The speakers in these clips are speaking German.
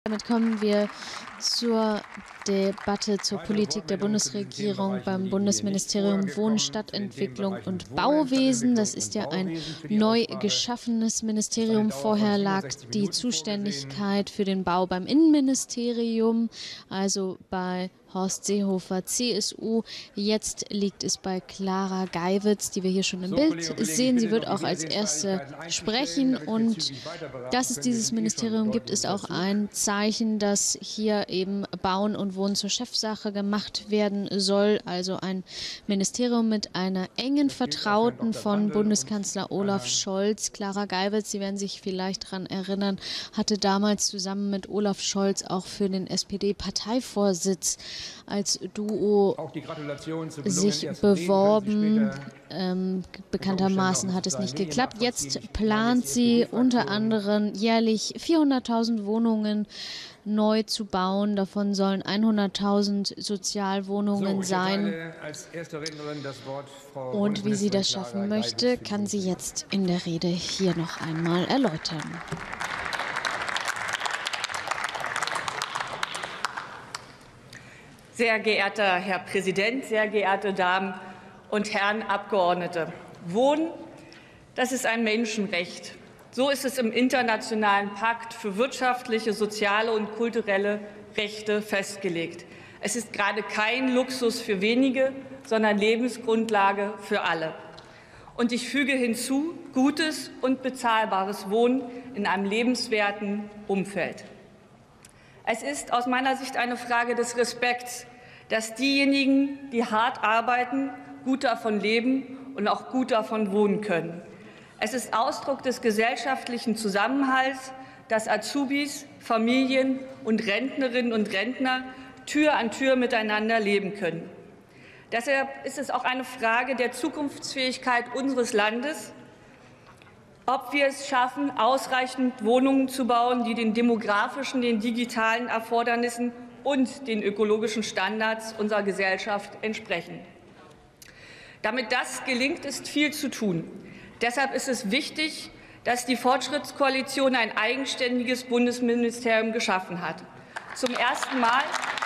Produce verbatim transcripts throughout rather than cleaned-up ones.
Damit kommen wir zur Debatte zur Politik der Bundesregierung beim Bundesministerium Wohnen, Stadtentwicklung und Bauwesen. Das ist ja ein neu geschaffenes Ministerium. Vorher lag die Zuständigkeit für den Bau beim Innenministerium, also bei Horst Seehofer, C S U. Jetzt liegt es bei Clara Geiwitz, die wir hier schon im Bild sehen. Sie wird auch als Erste sprechen. Und dass es dieses Ministerium gibt, ist auch ein Zeichen, dass hier eben Bauen und Wohnen zur Chefsache gemacht werden soll. Also ein Ministerium mit einer engen Vertrauten von Bundeskanzler Olaf Scholz. Clara Geiwitz, Sie werden sich vielleicht daran erinnern, hatte damals zusammen mit Olaf Scholz auch für den S P D-Parteivorsitz als Duo sich beworben. Ähm, bekanntermaßen hat es nicht geklappt. Jetzt plant sie unter anderem jährlich vierhunderttausend Wohnungen neu zu bauen. Davon sollen hunderttausend Sozialwohnungen sein. Und wie sie das schaffen möchte, kann sie jetzt in der Rede hier noch einmal erläutern. Sehr geehrter Herr Präsident, sehr geehrte Damen und Herren Abgeordnete! Wohnen, das ist ein Menschenrecht. So ist es im Internationalen Pakt für wirtschaftliche, soziale und kulturelle Rechte festgelegt. Es ist gerade kein Luxus für wenige, sondern Lebensgrundlage für alle. Und ich füge hinzu, gutes und bezahlbares Wohnen in einem lebenswerten Umfeld. Es ist aus meiner Sicht eine Frage des Respekts, dass diejenigen, die hart arbeiten, gut davon leben und auch gut davon wohnen können. Es ist Ausdruck des gesellschaftlichen Zusammenhalts, dass Azubis, Familien und Rentnerinnen und Rentner Tür an Tür miteinander leben können. Deshalb ist es auch eine Frage der Zukunftsfähigkeit unseres Landes, ob wir es schaffen, ausreichend Wohnungen zu bauen, die den demografischen, den digitalen Erfordernissen und den ökologischen Standards unserer Gesellschaft entsprechen. Damit das gelingt, ist viel zu tun. Deshalb ist es wichtig, dass die Fortschrittskoalition ein eigenständiges Bundesministerium geschaffen hat. Zum ersten Mal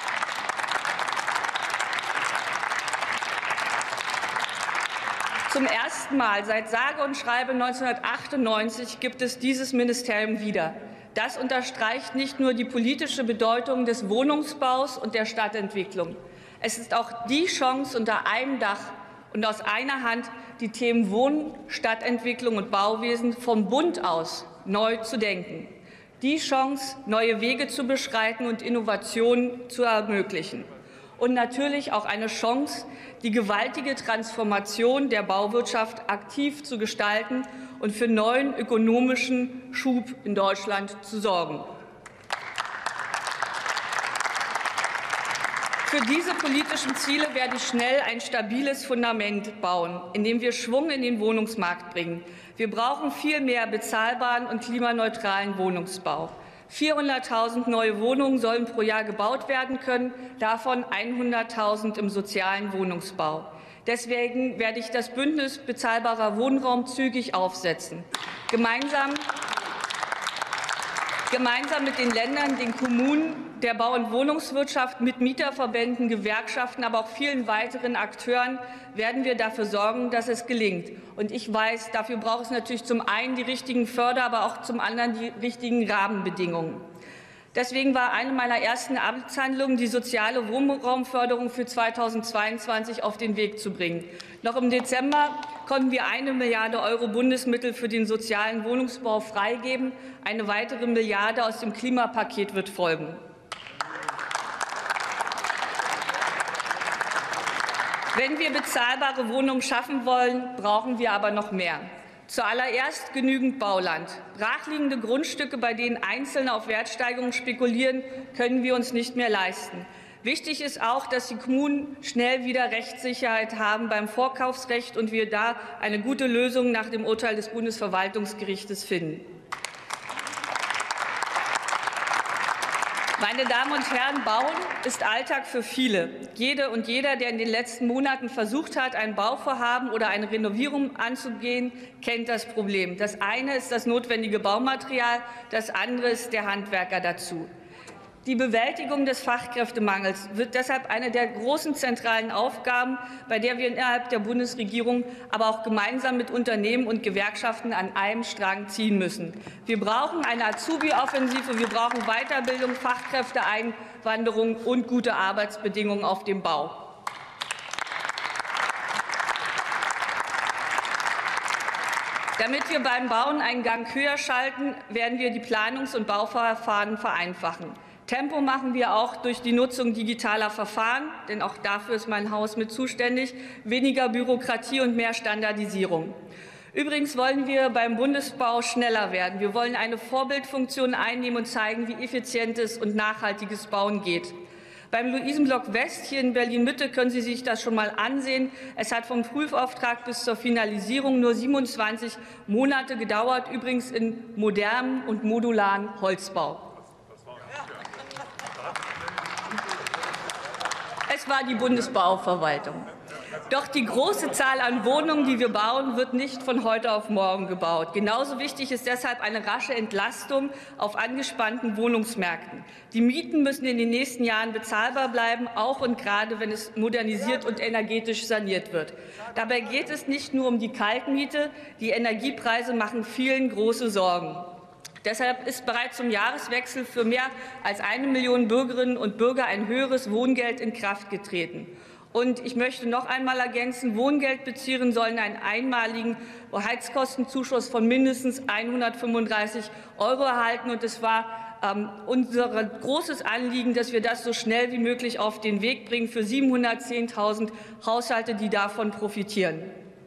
Zum ersten Mal seit sage und schreibe neunzehnhundertachtundneunzig gibt es dieses Ministerium wieder. Das unterstreicht nicht nur die politische Bedeutung des Wohnungsbaus und der Stadtentwicklung. Es ist auch die Chance, unter einem Dach und aus einer Hand die Themen Wohnen, Stadtentwicklung und Bauwesen vom Bund aus neu zu denken. Die Chance, neue Wege zu beschreiten und Innovationen zu ermöglichen. Und natürlich auch eine Chance, die gewaltige Transformation der Bauwirtschaft aktiv zu gestalten und für neuen ökonomischen Schub in Deutschland zu sorgen. Für diese politischen Ziele werde ich schnell ein stabiles Fundament bauen, indem wir Schwung in den Wohnungsmarkt bringen. Wir brauchen viel mehr bezahlbaren und klimaneutralen Wohnungsbau. vierhunderttausend neue Wohnungen sollen pro Jahr gebaut werden können, davon hunderttausend im sozialen Wohnungsbau. Deswegen werde ich das Bündnis bezahlbarer Wohnraum zügig aufsetzen. Gemeinsam, gemeinsam mit den Ländern, den Kommunen, der Bau- und Wohnungswirtschaft, mit Mieterverbänden, Gewerkschaften, aber auch vielen weiteren Akteuren werden wir dafür sorgen, dass es gelingt. Und ich weiß, dafür braucht es natürlich zum einen die richtigen Förder-, aber auch zum anderen die richtigen Rahmenbedingungen. Deswegen war eine meiner ersten Amtshandlungen, die soziale Wohnraumförderung für zweitausendzweiundzwanzig auf den Weg zu bringen. Noch im Dezember konnten wir eine Milliarde Euro Bundesmittel für den sozialen Wohnungsbau freigeben. Eine weitere Milliarde aus dem Klimapaket wird folgen. Wenn wir bezahlbare Wohnungen schaffen wollen, brauchen wir aber noch mehr. Zuallererst genügend Bauland. Brachliegende Grundstücke, bei denen Einzelne auf Wertsteigerungen spekulieren, können wir uns nicht mehr leisten. Wichtig ist auch, dass die Kommunen schnell wieder Rechtssicherheit haben beim Vorkaufsrecht und wir da eine gute Lösung nach dem Urteil des Bundesverwaltungsgerichtes finden. Meine Damen und Herren, Bauen ist Alltag für viele. Jede und jeder, der in den letzten Monaten versucht hat, ein Bauvorhaben oder eine Renovierung anzugehen, kennt das Problem. Das eine ist das notwendige Baumaterial, das andere ist der Handwerker dazu. Die Bewältigung des Fachkräftemangels wird deshalb eine der großen zentralen Aufgaben, bei der wir innerhalb der Bundesregierung, aber auch gemeinsam mit Unternehmen und Gewerkschaften an einem Strang ziehen müssen. Wir brauchen eine Azubi-Offensive, wir brauchen Weiterbildung, Fachkräfteeinwanderung und gute Arbeitsbedingungen auf dem Bau. Damit wir beim Bauen einen Gang höher schalten, werden wir die Planungs- und Bauverfahren vereinfachen. Tempo machen wir auch durch die Nutzung digitaler Verfahren, denn auch dafür ist mein Haus mit zuständig, weniger Bürokratie und mehr Standardisierung. Übrigens wollen wir beim Bundesbau schneller werden. Wir wollen eine Vorbildfunktion einnehmen und zeigen, wie effizientes und nachhaltiges Bauen geht. Beim Luisenblock West hier in Berlin-Mitte können Sie sich das schon mal ansehen. Es hat vom Prüfauftrag bis zur Finalisierung nur siebenundzwanzig Monate gedauert, übrigens in modernem und modularen Holzbau. Es war die Bundesbauverwaltung. Doch die große Zahl an Wohnungen, die wir bauen, wird nicht von heute auf morgen gebaut. Genauso wichtig ist deshalb eine rasche Entlastung auf angespannten Wohnungsmärkten. Die Mieten müssen in den nächsten Jahren bezahlbar bleiben, auch und gerade, wenn es modernisiert und energetisch saniert wird. Dabei geht es nicht nur um die Kaltmiete. Die Energiepreise machen vielen große Sorgen. Deshalb ist bereits zum Jahreswechsel für mehr als eine Million Bürgerinnen und Bürger ein höheres Wohngeld in Kraft getreten. Und ich möchte noch einmal ergänzen, Wohngeldbezieher sollen einen einmaligen Heizkostenzuschuss von mindestens hundertfünfunddreißig Euro erhalten. Und es war ähm, unser großes Anliegen, dass wir das so schnell wie möglich auf den Weg bringen für siebenhundertzehntausend Haushalte, die davon profitieren.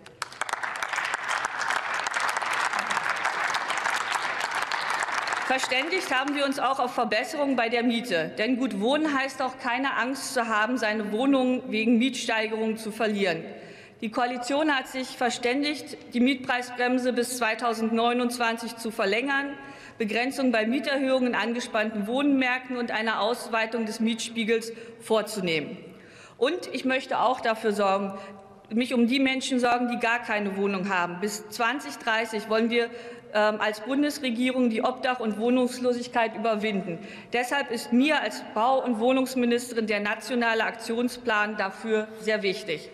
Verständigt haben wir uns auch auf Verbesserungen bei der Miete. Denn gut wohnen heißt auch, keine Angst zu haben, seine Wohnung wegen Mietsteigerungen zu verlieren. Die Koalition hat sich verständigt, die Mietpreisbremse bis zweitausendneunundzwanzig zu verlängern, Begrenzung bei Mieterhöhungen in angespannten Wohnmärkten und eine Ausweitung des Mietspiegels vorzunehmen. Und ich möchte auch dafür sorgen, mich um die Menschen sorgen, die gar keine Wohnung haben. Bis zweitausenddreißig wollen wir ähm, als Bundesregierung die Obdach- und Wohnungslosigkeit überwinden. Deshalb ist mir als Bau- und Wohnungsministerin der nationale Aktionsplan dafür sehr wichtig.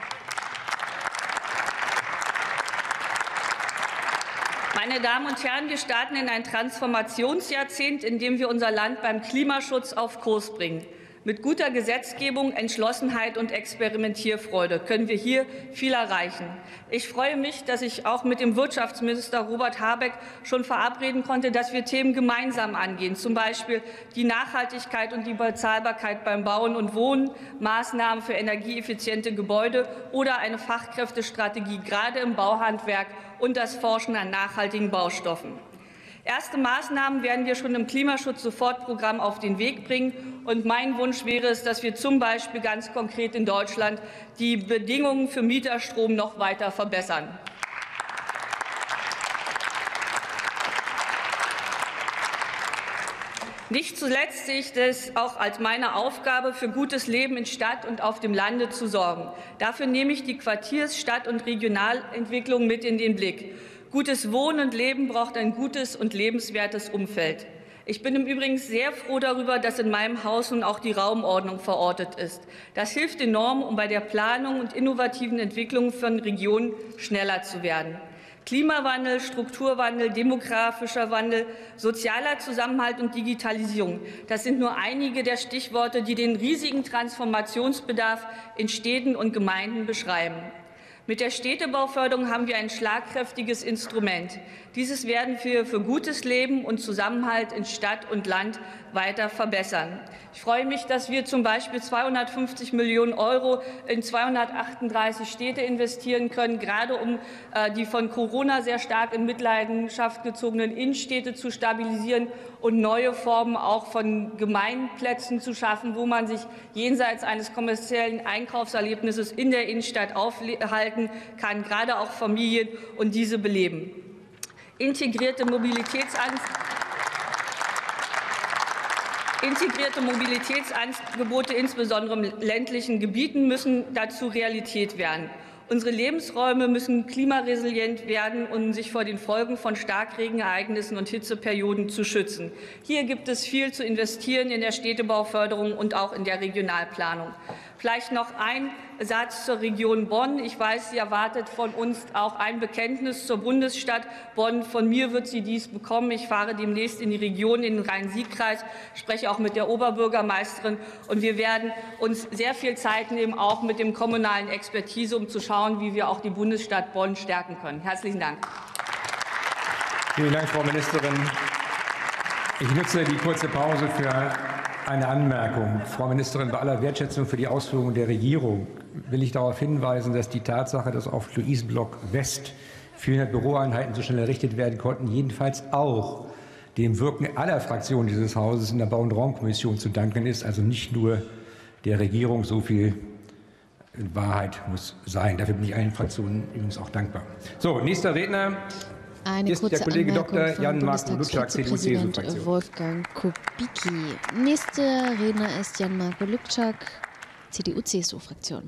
Meine Damen und Herren, wir starten in ein Transformationsjahrzehnt, in dem wir unser Land beim Klimaschutz auf Kurs bringen. Mit guter Gesetzgebung, Entschlossenheit und Experimentierfreude können wir hier viel erreichen. Ich freue mich, dass ich auch mit dem Wirtschaftsminister Robert Habeck schon verabreden konnte, dass wir Themen gemeinsam angehen, zum Beispiel die Nachhaltigkeit und die Bezahlbarkeit beim Bauen und Wohnen, Maßnahmen für energieeffiziente Gebäude oder eine Fachkräftestrategie, gerade im Bauhandwerk, und das Forschen an nachhaltigen Baustoffen. Erste Maßnahmen werden wir schon im Klimaschutz-Sofortprogramm auf den Weg bringen. Und mein Wunsch wäre es, dass wir zum Beispiel ganz konkret in Deutschland die Bedingungen für Mieterstrom noch weiter verbessern. Nicht zuletzt sehe ich es auch als meine Aufgabe, für gutes Leben in Stadt und auf dem Lande zu sorgen. Dafür nehme ich die Quartiers-, Stadt- und Regionalentwicklung mit in den Blick. Gutes Wohnen und Leben braucht ein gutes und lebenswertes Umfeld. Ich bin im Übrigen sehr froh darüber, dass in meinem Haus nun auch die Raumordnung verortet ist. Das hilft enorm, um bei der Planung und innovativen Entwicklung von Regionen schneller zu werden. Klimawandel, Strukturwandel, demografischer Wandel, sozialer Zusammenhalt und Digitalisierung. Das sind nur einige der Stichworte, die den riesigen Transformationsbedarf in Städten und Gemeinden beschreiben. Mit der Städtebauförderung haben wir ein schlagkräftiges Instrument. Dieses werden wir für gutes Leben und Zusammenhalt in Stadt und Land weiter verbessern. Ich freue mich, dass wir zum Beispiel zweihundertfünfzig Millionen Euro in zweihundertachtunddreißig Städte investieren können, gerade um äh, die von Corona sehr stark in Mitleidenschaft gezogenen Innenstädte zu stabilisieren und neue Formen auch von Gemeinplätzen zu schaffen, wo man sich jenseits eines kommerziellen Einkaufserlebnisses in der Innenstadt aufhalten kann, gerade auch Familien, und diese beleben. Integrierte Mobilitätsangebote Integrierte Mobilitätsangebote, insbesondere in ländlichen Gebieten, müssen dazu Realität werden. Unsere Lebensräume müssen klimaresilient werden, um sich vor den Folgen von Starkregenereignissen und Hitzeperioden zu schützen. Hier gibt es viel zu investieren in der Städtebauförderung und auch in der Regionalplanung. Vielleicht noch ein Satz zur Region Bonn. Ich weiß, sie erwartet von uns auch ein Bekenntnis zur Bundesstadt Bonn. Von mir wird sie dies bekommen. Ich fahre demnächst in die Region, in den Rhein-Sieg-Kreis, spreche auch mit der Oberbürgermeisterin. Und wir werden uns sehr viel Zeit nehmen, auch mit dem kommunalen Expertise, um zu schauen, wie wir auch die Bundesstadt Bonn stärken können. Herzlichen Dank. Vielen Dank, Frau Ministerin. Ich nutze die kurze Pause für eine Anmerkung. Frau Ministerin, bei aller Wertschätzung für die Ausführungen der Regierung will ich darauf hinweisen, dass die Tatsache, dass auf Luisenblock West vierhundert Büroeinheiten so schnell errichtet werden konnten, jedenfalls auch dem Wirken aller Fraktionen dieses Hauses in der Bau- und Raumkommission zu danken ist, also nicht nur der Regierung. So viel Wahrheit muss sein. Dafür bin ich allen Fraktionen übrigens auch dankbar. So, nächster Redner. Eine ist kurze der Kollege Anmerkung Doktor von Jan-Marco Lubczak, C D U-C S U-Fraktion. Wolfgang Kubicki. Nächster Redner ist Jan-Marco Lubczak, C D U-C S U-Fraktion.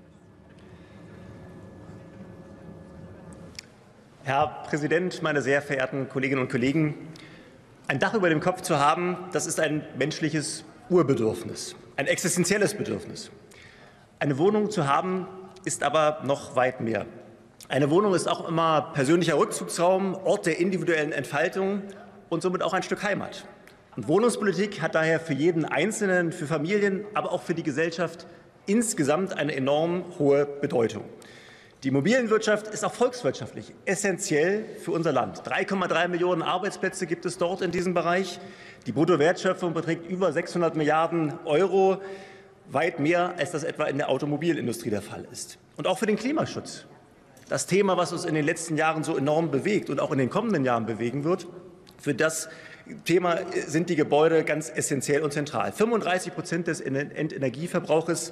Herr Präsident, meine sehr verehrten Kolleginnen und Kollegen! Ein Dach über dem Kopf zu haben, das ist ein menschliches Urbedürfnis, ein existenzielles Bedürfnis. Eine Wohnung zu haben, ist aber noch weit mehr. Eine Wohnung ist auch immer persönlicher Rückzugsraum, Ort der individuellen Entfaltung und somit auch ein Stück Heimat. Und Wohnungspolitik hat daher für jeden Einzelnen, für Familien, aber auch für die Gesellschaft insgesamt eine enorm hohe Bedeutung. Die Immobilienwirtschaft ist auch volkswirtschaftlich essentiell für unser Land. drei Komma drei Millionen Arbeitsplätze gibt es dort in diesem Bereich. Die Bruttowertschöpfung beträgt über sechshundert Milliarden Euro, weit mehr, als das etwa in der Automobilindustrie der Fall ist. Und auch für den Klimaschutz. Das Thema, was uns in den letzten Jahren so enorm bewegt und auch in den kommenden Jahren bewegen wird, für das Thema sind die Gebäude ganz essentiell und zentral. fünfunddreißig Prozent des Endenergieverbrauches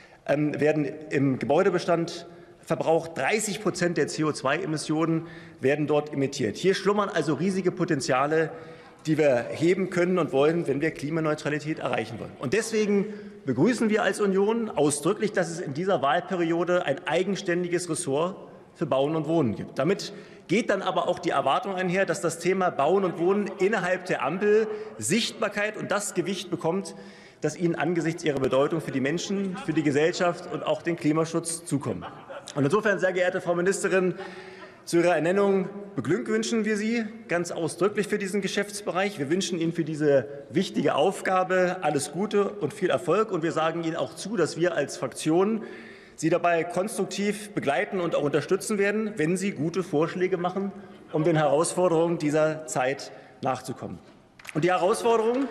werden im Gebäudebestand verbraucht, dreißig Prozent der C O zwei Emissionen werden dort emittiert. Hier schlummern also riesige Potenziale, die wir heben können und wollen, wenn wir Klimaneutralität erreichen wollen. Und deswegen begrüßen wir als Union ausdrücklich, dass es in dieser Wahlperiode ein eigenständiges Ressort für Bauen und Wohnen gibt. Damit geht dann aber auch die Erwartung einher, dass das Thema Bauen und Wohnen innerhalb der Ampel Sichtbarkeit und das Gewicht bekommt, das ihnen angesichts ihrer Bedeutung für die Menschen, für die Gesellschaft und auch den Klimaschutz zukommt. Und insofern, sehr geehrte Frau Ministerin, zu Ihrer Ernennung beglückwünschen wir Sie ganz ausdrücklich für diesen Geschäftsbereich. Wir wünschen Ihnen für diese wichtige Aufgabe alles Gute und viel Erfolg. Und wir sagen Ihnen auch zu, dass wir als Fraktion Sie dabei konstruktiv begleiten und auch unterstützen werden, wenn Sie gute Vorschläge machen, um den Herausforderungen dieser Zeit nachzukommen. Und die Herausforderungen,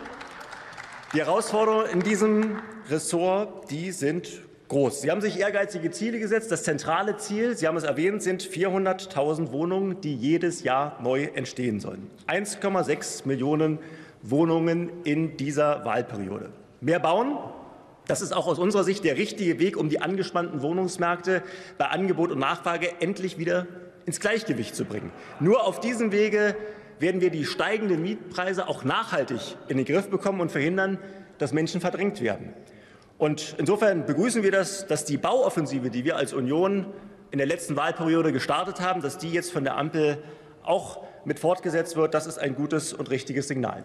die Herausforderungen in diesem Ressort, die sind groß. Sie haben sich ehrgeizige Ziele gesetzt. Das zentrale Ziel, Sie haben es erwähnt, sind vierhunderttausend Wohnungen, die jedes Jahr neu entstehen sollen. eins Komma sechs Millionen Wohnungen in dieser Wahlperiode. Mehr bauen, das ist auch aus unserer Sicht der richtige Weg, um die angespannten Wohnungsmärkte bei Angebot und Nachfrage endlich wieder ins Gleichgewicht zu bringen. Nur auf diesem Wege werden wir die steigenden Mietpreise auch nachhaltig in den Griff bekommen und verhindern, dass Menschen verdrängt werden. Und insofern begrüßen wir das, dass die Bauoffensive, die wir als Union in der letzten Wahlperiode gestartet haben, dass die jetzt von der Ampel auch mit fortgesetzt wird. Das ist ein gutes und richtiges Signal.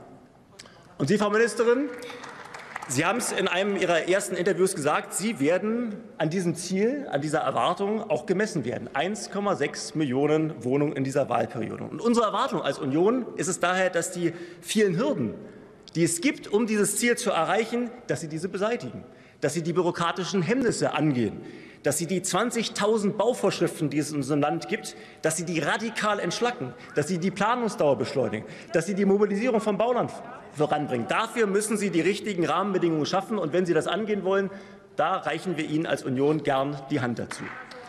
Und Sie, Frau Ministerin, Sie haben es in einem Ihrer ersten Interviews gesagt, Sie werden an diesem Ziel, an dieser Erwartung auch gemessen werden. eins Komma sechs Millionen Wohnungen in dieser Wahlperiode. Und unsere Erwartung als Union ist es daher, dass die vielen Hürden, die es gibt, um dieses Ziel zu erreichen, dass Sie diese beseitigen, dass Sie die bürokratischen Hemmnisse angehen, dass Sie die zwanzigtausend Bauvorschriften, die es in unserem Land gibt, dass Sie die radikal entschlacken, dass Sie die Planungsdauer beschleunigen, dass Sie die Mobilisierung von Bauland voranbringen. Dafür müssen Sie die richtigen Rahmenbedingungen schaffen. Und wenn Sie das angehen wollen, da reichen wir Ihnen als Union gern die Hand dazu.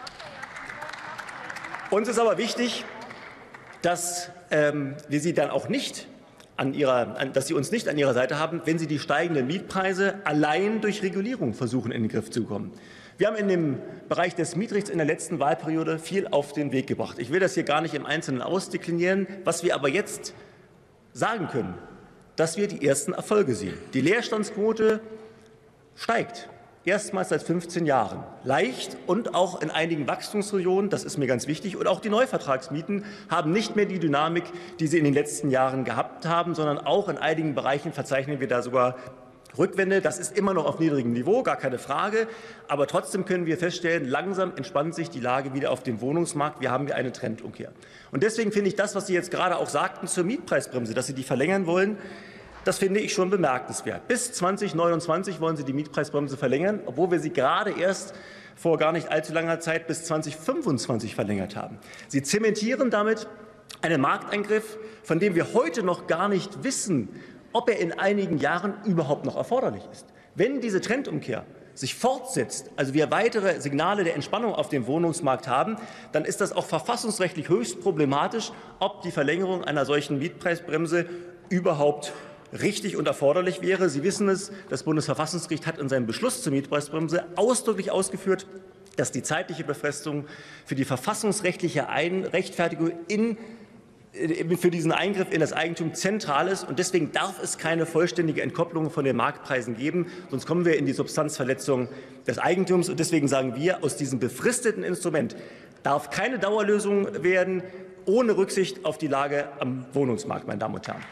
Uns ist aber wichtig, dass ähm, wir Sie dann auch nicht An ihrer, an, dass Sie uns nicht an Ihrer Seite haben, wenn Sie die steigenden Mietpreise allein durch Regulierung versuchen, in den Griff zu bekommen. Wir haben in dem Bereich des Mietrechts in der letzten Wahlperiode viel auf den Weg gebracht. Ich will das hier gar nicht im Einzelnen ausdeklinieren. Was wir aber jetzt sagen können, dass wir die ersten Erfolge sehen. Die Leerstandsquote steigt. Erstmals seit fünfzehn Jahren. Leicht und auch in einigen Wachstumsregionen, das ist mir ganz wichtig, und auch die Neuvertragsmieten haben nicht mehr die Dynamik, die sie in den letzten Jahren gehabt haben, sondern auch in einigen Bereichen verzeichnen wir da sogar Rückwände. Das ist immer noch auf niedrigem Niveau, gar keine Frage. Aber trotzdem können wir feststellen, langsam entspannt sich die Lage wieder auf dem Wohnungsmarkt. Wir haben hier eine Trendumkehr. Und deswegen finde ich das, was Sie jetzt gerade auch sagten zur Mietpreisbremse, dass Sie die verlängern wollen, das finde ich schon bemerkenswert. Bis zweitausendneunundzwanzig wollen Sie die Mietpreisbremse verlängern, obwohl wir sie gerade erst vor gar nicht allzu langer Zeit bis zweitausendfünfundzwanzig verlängert haben. Sie zementieren damit einen Markteingriff, von dem wir heute noch gar nicht wissen, ob er in einigen Jahren überhaupt noch erforderlich ist. Wenn diese Trendumkehr sich fortsetzt, also wir weitere Signale der Entspannung auf dem Wohnungsmarkt haben, dann ist das auch verfassungsrechtlich höchst problematisch, ob die Verlängerung einer solchen Mietpreisbremse überhaupt richtig und erforderlich wäre. Sie wissen es, das Bundesverfassungsgericht hat in seinem Beschluss zur Mietpreisbremse ausdrücklich ausgeführt, dass die zeitliche Befristung für die verfassungsrechtliche Rechtfertigung in, für diesen Eingriff in das Eigentum zentral ist. Und deswegen darf es keine vollständige Entkopplung von den Marktpreisen geben, sonst kommen wir in die Substanzverletzung des Eigentums. Und deswegen sagen wir, aus diesem befristeten Instrument darf keine Dauerlösung werden, ohne Rücksicht auf die Lage am Wohnungsmarkt, meine Damen und Herren.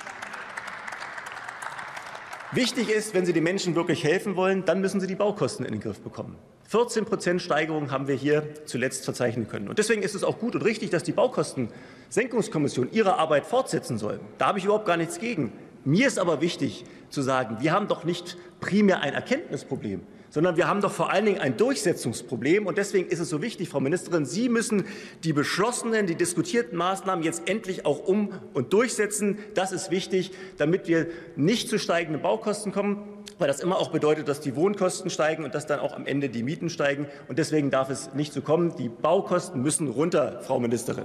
Wichtig ist, wenn Sie den Menschen wirklich helfen wollen, dann müssen Sie die Baukosten in den Griff bekommen. vierzehn Prozent Steigerung haben wir hier zuletzt verzeichnen können. Und deswegen ist es auch gut und richtig, dass die Baukostensenkungskommission ihre Arbeit fortsetzen soll. Da habe ich überhaupt gar nichts gegen. Mir ist aber wichtig zu sagen, wir haben doch nicht primär ein Erkenntnisproblem, sondern wir haben doch vor allen Dingen ein Durchsetzungsproblem. Und deswegen ist es so wichtig, Frau Ministerin, Sie müssen die beschlossenen, die diskutierten Maßnahmen jetzt endlich auch um- und durchsetzen. Das ist wichtig, damit wir nicht zu steigenden Baukosten kommen, weil das immer auch bedeutet, dass die Wohnkosten steigen und dass dann auch am Ende die Mieten steigen. Und deswegen darf es nicht so kommen. Die Baukosten müssen runter, Frau Ministerin.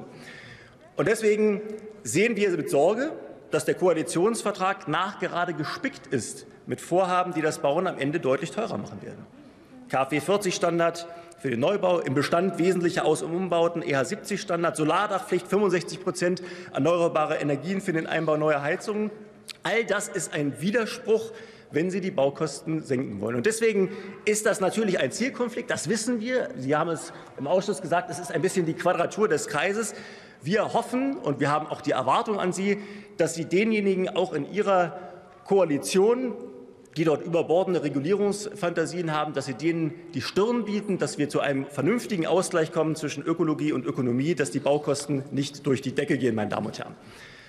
Und deswegen sehen wir mit Sorge, dass der Koalitionsvertrag nachgerade gespickt ist mit Vorhaben, die das Bauen am Ende deutlich teurer machen werden. K fW vierzig Standard für den Neubau, im Bestand wesentliche Aus- und Umbauten, E H siebzig Standard, Solardachpflicht, fünfundsechzig Prozent erneuerbare Energien für den Einbau neuer Heizungen. All das ist ein Widerspruch, wenn Sie die Baukosten senken wollen. Und deswegen ist das natürlich ein Zielkonflikt, das wissen wir. Sie haben es im Ausschuss gesagt, es ist ein bisschen die Quadratur des Kreises. Wir hoffen und wir haben auch die Erwartung an Sie, dass Sie denjenigen auch in Ihrer Koalition, die dort überbordende Regulierungsfantasien haben, dass Sie denen die Stirn bieten, dass wir zu einem vernünftigen Ausgleich kommen zwischen Ökologie und Ökonomie, dass die Baukosten nicht durch die Decke gehen, meine Damen und Herren.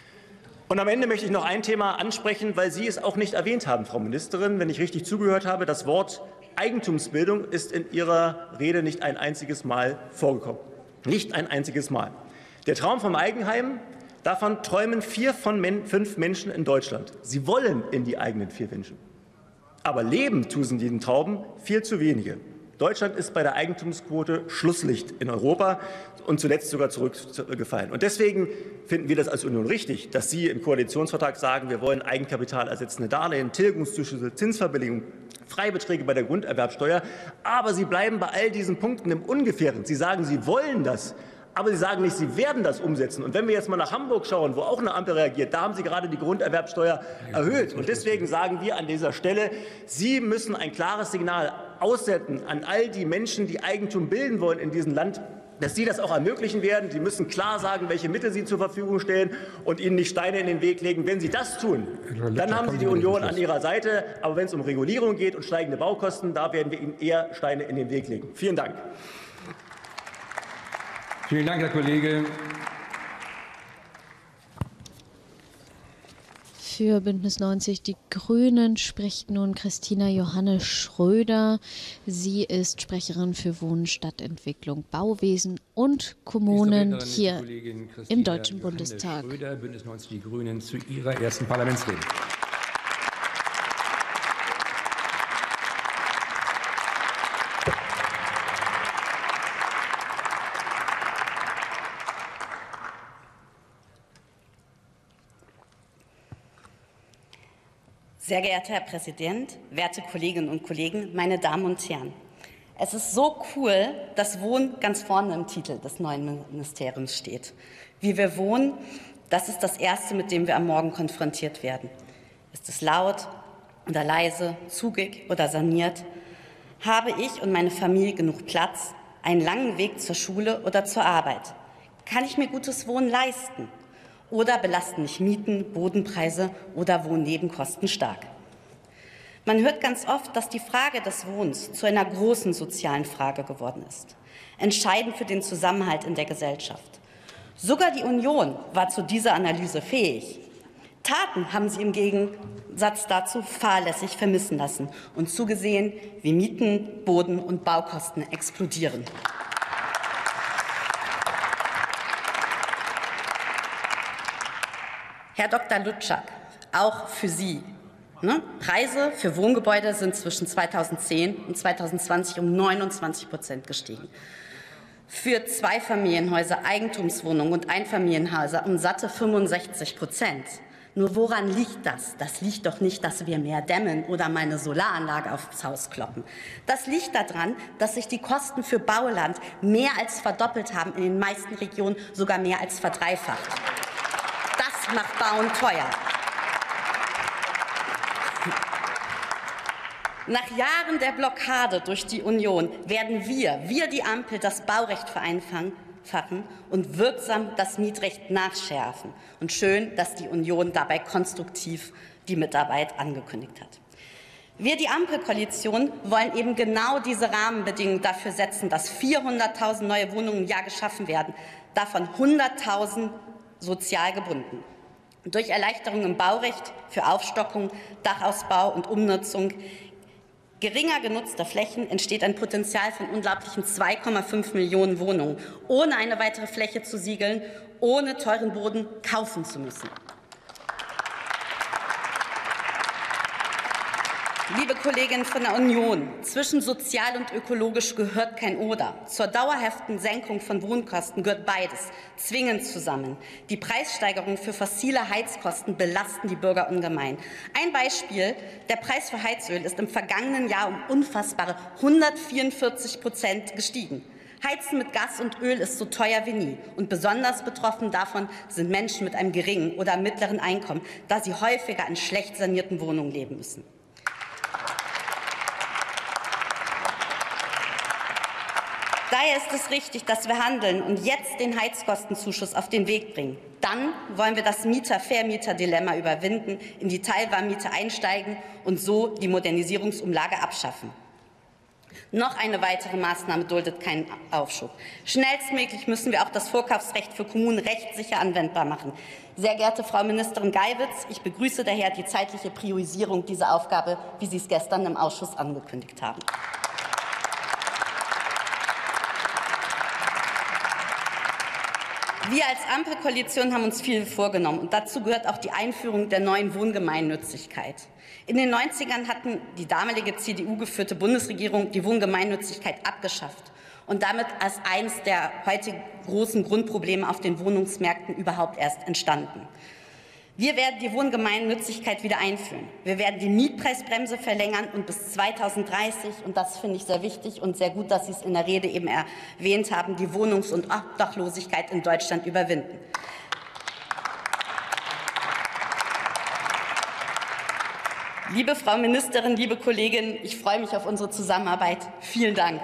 Und am Ende möchte ich noch ein Thema ansprechen, weil Sie es auch nicht erwähnt haben, Frau Ministerin, wenn ich richtig zugehört habe. Das Wort Eigentumsbildung ist in Ihrer Rede nicht ein einziges Mal vorgekommen. Nicht ein einziges Mal. Der Traum vom Eigenheim, davon träumen vier von men- fünf Menschen in Deutschland. Sie wollen in die eigenen vier Wünschen. Aber leben tun sie diesen Traum viel zu wenige. Deutschland ist bei der Eigentumsquote Schlusslicht in Europa und zuletzt sogar zurückgefallen. Und deswegen finden wir das als Union richtig, dass Sie im Koalitionsvertrag sagen, wir wollen Eigenkapital ersetzende Darlehen, Tilgungszuschüsse, Zinsverbilligung, Freibeträge bei der Grunderwerbsteuer. Aber Sie bleiben bei all diesen Punkten im Ungefähren. Sie sagen, Sie wollen das. Aber Sie sagen nicht, Sie werden das umsetzen. Und wenn wir jetzt mal nach Hamburg schauen, wo auch eine Ampel reagiert, da haben Sie gerade die Grunderwerbsteuer erhöht. Und deswegen sagen wir an dieser Stelle, Sie müssen ein klares Signal aussenden an all die Menschen, die Eigentum bilden wollen in diesem Land, dass Sie das auch ermöglichen werden. Sie müssen klar sagen, welche Mittel Sie zur Verfügung stellen und ihnen nicht Steine in den Weg legen. Wenn Sie das tun, dann haben Sie die Union an Ihrer Seite. Aber wenn es um Regulierung geht und steigende Baukosten, da werden wir Ihnen eher Steine in den Weg legen. Vielen Dank. Vielen Dank, Herr Kollege. Für Bündnis neunzig Die Grünen spricht nun Christina Johanne Schröder. Sie ist Sprecherin für Wohnen, Stadtentwicklung, Bauwesen und Kommunen hier im Deutschen Bundestag. Schröder, Bündnis neunzig Die Grünen, zu ihrer ersten Parlamentsrede. Sehr geehrter Herr Präsident, werte Kolleginnen und Kollegen, meine Damen und Herren! Es ist so cool, dass Wohnen ganz vorne im Titel des neuen Ministeriums steht. Wie wir wohnen, das ist das Erste, mit dem wir am Morgen konfrontiert werden. Ist es laut oder leise, zugig oder saniert? Habe ich und meine Familie genug Platz, einen langen Weg zur Schule oder zur Arbeit? Kann ich mir gutes Wohnen leisten? Oder belasten mich Mieten, Bodenpreise oder Wohnnebenkosten stark? Man hört ganz oft, dass die Frage des Wohnens zu einer großen sozialen Frage geworden ist, entscheidend für den Zusammenhalt in der Gesellschaft. Sogar die Union war zu dieser Analyse fähig. Taten haben sie im Gegensatz dazu fahrlässig vermissen lassen und zugesehen, wie Mieten, Boden- und Baukosten explodieren. Herr Doktor Lutschak, auch für Sie. Ne? Preise für Wohngebäude sind zwischen zweitausendzehn und zweitausendzwanzig um neunundzwanzig Prozent gestiegen. Für Zweifamilienhäuser, Eigentumswohnungen und Einfamilienhäuser um satte fünfundsechzig Prozent. Nur woran liegt das? Das liegt doch nicht, dass wir mehr dämmen oder mal eine Solaranlage aufs Haus kloppen. Das liegt daran, dass sich die Kosten für Bauland mehr als verdoppelt haben, in den meisten Regionen sogar mehr als verdreifacht. Das macht Bauen teuer. Nach Jahren der Blockade durch die Union werden wir, wir die Ampel, das Baurecht vereinfachen und wirksam das Mietrecht nachschärfen. Und schön, dass die Union dabei konstruktiv die Mitarbeit angekündigt hat. Wir, die Ampelkoalition, wollen eben genau diese Rahmenbedingungen dafür setzen, dass vierhunderttausend neue Wohnungen im Jahr geschaffen werden, davon hunderttausend sozial gebunden. Durch Erleichterungen im Baurecht für Aufstockung, Dachausbau und Umnutzung geringer genutzter Flächen entsteht ein Potenzial von unglaublichen zwei Komma fünf Millionen Wohnungen, ohne eine weitere Fläche zu siegeln, ohne teuren Boden kaufen zu müssen. Liebe Kolleginnen von der Union, zwischen sozial und ökologisch gehört kein Oder. Zur dauerhaften Senkung von Wohnkosten gehört beides zwingend zusammen. Die Preissteigerungen für fossile Heizkosten belasten die Bürger ungemein. Ein Beispiel: Der Preis für Heizöl ist im vergangenen Jahr um unfassbare hundertvierundvierzig Prozent gestiegen. Heizen mit Gas und Öl ist so teuer wie nie. Und besonders betroffen davon sind Menschen mit einem geringen oder mittleren Einkommen, da sie häufiger in schlecht sanierten Wohnungen leben müssen. Daher ist es richtig, dass wir handeln und jetzt den Heizkostenzuschuss auf den Weg bringen. Dann wollen wir das Mieter-Vermieter-Dilemma überwinden, in die Teilwarmmiete einsteigen und so die Modernisierungsumlage abschaffen. Noch eine weitere Maßnahme duldet keinen Aufschub. Schnellstmöglich müssen wir auch das Vorkaufsrecht für Kommunen rechtssicher anwendbar machen. Sehr geehrte Frau Ministerin Geiwitz, ich begrüße daher die zeitliche Priorisierung dieser Aufgabe, wie Sie es gestern im Ausschuss angekündigt haben. Wir als Ampelkoalition haben uns viel vorgenommen, und dazu gehört auch die Einführung der neuen Wohngemeinnützigkeit. In den neunzigern hatten die damalige C D U-geführte Bundesregierung die Wohngemeinnützigkeit abgeschafft und damit als eines der heute großen Grundprobleme auf den Wohnungsmärkten überhaupt erst entstanden. Wir werden die Wohngemeinnützigkeit wieder einführen. Wir werden die Mietpreisbremse verlängern und bis zweitausenddreißig, und das finde ich sehr wichtig und sehr gut, dass Sie es in der Rede eben erwähnt haben, die Wohnungs- und Obdachlosigkeit in Deutschland überwinden. Liebe Frau Ministerin, liebe Kolleginnen, ich freue mich auf unsere Zusammenarbeit. Vielen Dank.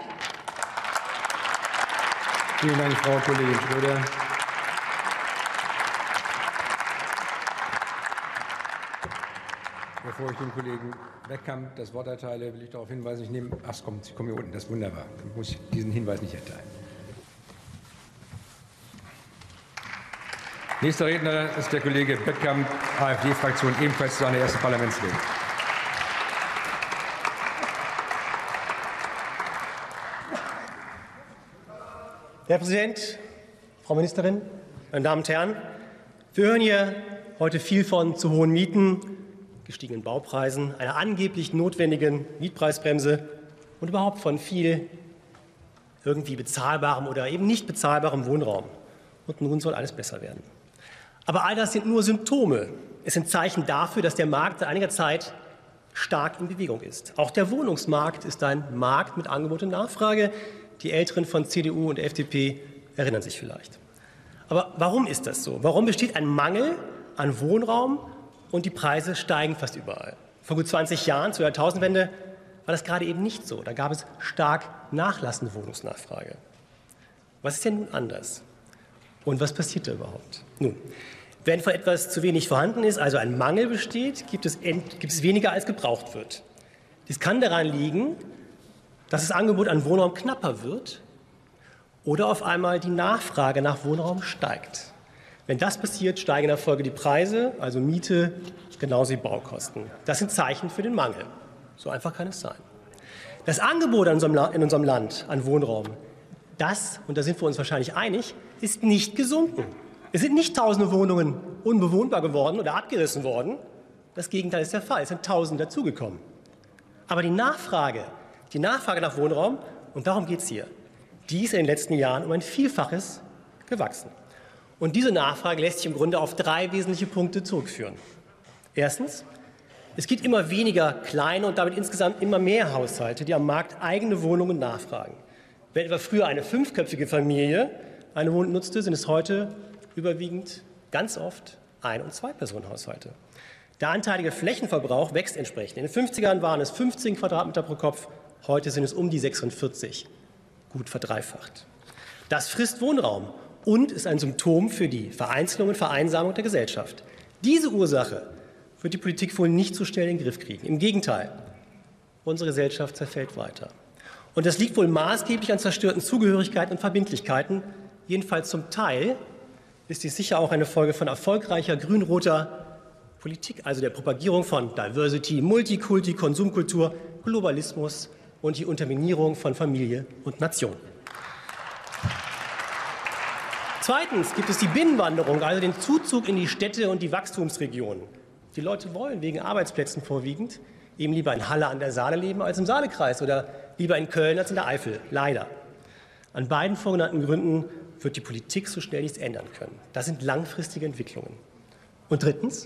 Vielen Dank, Frau Kollegin Schröder. Bevor ich dem Kollegen Beckkamp das Wort erteile, will ich darauf hinweisen, ich nehme, ach, kommt, Sie kommen hier unten, das ist wunderbar, dann muss ich diesen Hinweis nicht erteilen. Nächster Redner ist der Kollege Beckkamp, AfD-Fraktion, ebenfalls seine erste Parlamentsrede. Herr Präsident, Frau Ministerin, meine Damen und Herren! Wir hören hier heute viel von zu hohen Mieten, gestiegenen Baupreisen, einer angeblich notwendigen Mietpreisbremse und überhaupt von viel irgendwie bezahlbarem oder eben nicht bezahlbarem Wohnraum. Und nun soll alles besser werden. Aber all das sind nur Symptome. Es sind Zeichen dafür, dass der Markt seit einiger Zeit stark in Bewegung ist. Auch der Wohnungsmarkt ist ein Markt mit Angebot und Nachfrage. Die Älteren von C D U und F D P erinnern sich vielleicht. Aber warum ist das so? Warum besteht ein Mangel an Wohnraum und die Preise steigen fast überall? Vor gut zwanzig Jahren, zur Jahrtausendwende, war das gerade eben nicht so. Da gab es stark nachlassende Wohnungsnachfrage. Was ist denn nun anders? Und was passiert da überhaupt? Nun, wenn von etwas zu wenig vorhanden ist, also ein Mangel besteht, gibt es, gibt es weniger, als gebraucht wird. Dies kann daran liegen, dass das Angebot an Wohnraum knapper wird oder auf einmal die Nachfrage nach Wohnraum steigt. Wenn das passiert, steigen in der Folge die Preise, also Miete, genauso wie Baukosten. Das sind Zeichen für den Mangel. So einfach kann es sein. Das Angebot in unserem, in unserem Land an Wohnraum, das, und da sind wir uns wahrscheinlich einig, ist nicht gesunken. Es sind nicht tausende Wohnungen unbewohnbar geworden oder abgerissen worden. Das Gegenteil ist der Fall. Es sind tausende dazugekommen. Aber die Nachfrage, die Nachfrage nach Wohnraum, und darum geht es hier, die ist in den letzten Jahren um ein Vielfaches gewachsen. Und diese Nachfrage lässt sich im Grunde auf drei wesentliche Punkte zurückführen. Erstens, es gibt immer weniger kleine und damit insgesamt immer mehr Haushalte, die am Markt eigene Wohnungen nachfragen. Wenn etwa früher eine fünfköpfige Familie eine Wohnung nutzte, sind es heute überwiegend ganz oft Ein- und Zwei-Personen-Haushalte. Der anteilige Flächenverbrauch wächst entsprechend. In den fünfzigern waren es fünfzehn Quadratmeter pro Kopf, heute sind es um die sechsundvierzig, gut verdreifacht. Das frisst Wohnraum und ist ein Symptom für die Vereinzelung und Vereinsamung der Gesellschaft. Diese Ursache wird die Politik wohl nicht so schnell in den Griff kriegen. Im Gegenteil, unsere Gesellschaft zerfällt weiter. Und das liegt wohl maßgeblich an zerstörten Zugehörigkeiten und Verbindlichkeiten. Jedenfalls zum Teil ist dies sicher auch eine Folge von erfolgreicher grün-roter Politik, also der Propagierung von Diversity, Multikulti, Konsumkultur, Globalismus und die Unterminierung von Familie und Nation. Zweitens gibt es die Binnenwanderung, also den Zuzug in die Städte und die Wachstumsregionen. Die Leute wollen wegen Arbeitsplätzen vorwiegend eben lieber in Halle an der Saale leben als im Saalekreis oder lieber in Köln als in der Eifel. Leider. An beiden vorgenannten Gründen wird die Politik so schnell nichts ändern können. Das sind langfristige Entwicklungen. Und drittens?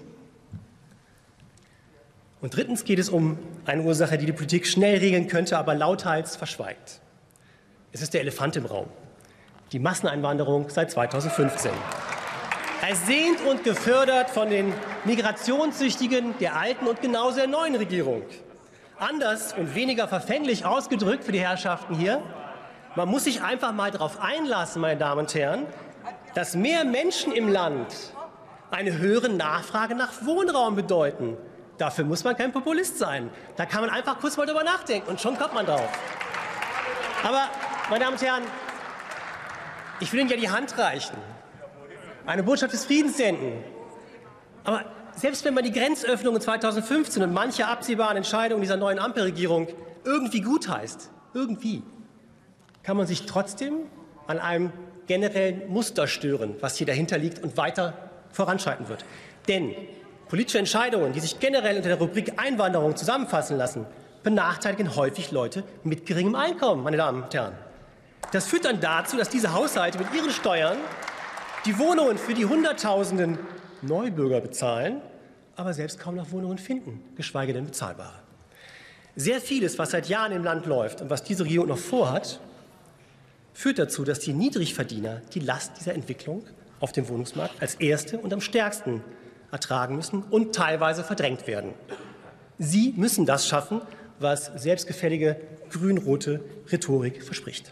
Und drittens geht es um eine Ursache, die die Politik schnell regeln könnte, aber lauthals verschweigt. Es ist der Elefant im Raum. Die Masseneinwanderung seit zweitausendfünfzehn. Ersehnt und gefördert von den Migrationssüchtigen der alten und genauso der neuen Regierung. Anders und weniger verfänglich ausgedrückt für die Herrschaften hier, man muss sich einfach mal darauf einlassen, meine Damen und Herren, dass mehr Menschen im Land eine höhere Nachfrage nach Wohnraum bedeuten. Dafür muss man kein Populist sein. Da kann man einfach kurz mal drüber nachdenken und schon kommt man drauf. Aber, meine Damen und Herren, ich will Ihnen ja die Hand reichen, eine Botschaft des Friedens senden. Aber selbst wenn man die Grenzöffnungen zweitausendfünfzehn und manche absehbaren Entscheidungen dieser neuen Ampelregierung irgendwie gutheißt, irgendwie, kann man sich trotzdem an einem generellen Muster stören, was hier dahinter liegt und weiter voranschreiten wird. Denn politische Entscheidungen, die sich generell unter der Rubrik Einwanderung zusammenfassen lassen, benachteiligen häufig Leute mit geringem Einkommen, meine Damen und Herren. Das führt dann dazu, dass diese Haushalte mit ihren Steuern die Wohnungen für die Hunderttausenden Neubürger bezahlen, aber selbst kaum noch Wohnungen finden, geschweige denn bezahlbare. Sehr vieles, was seit Jahren im Land läuft und was diese Regierung noch vorhat, führt dazu, dass die Niedrigverdiener die Last dieser Entwicklung auf dem Wohnungsmarkt als erste und am stärksten ertragen müssen und teilweise verdrängt werden. Sie müssen das schaffen, was selbstgefällige grün-rote Rhetorik verspricht.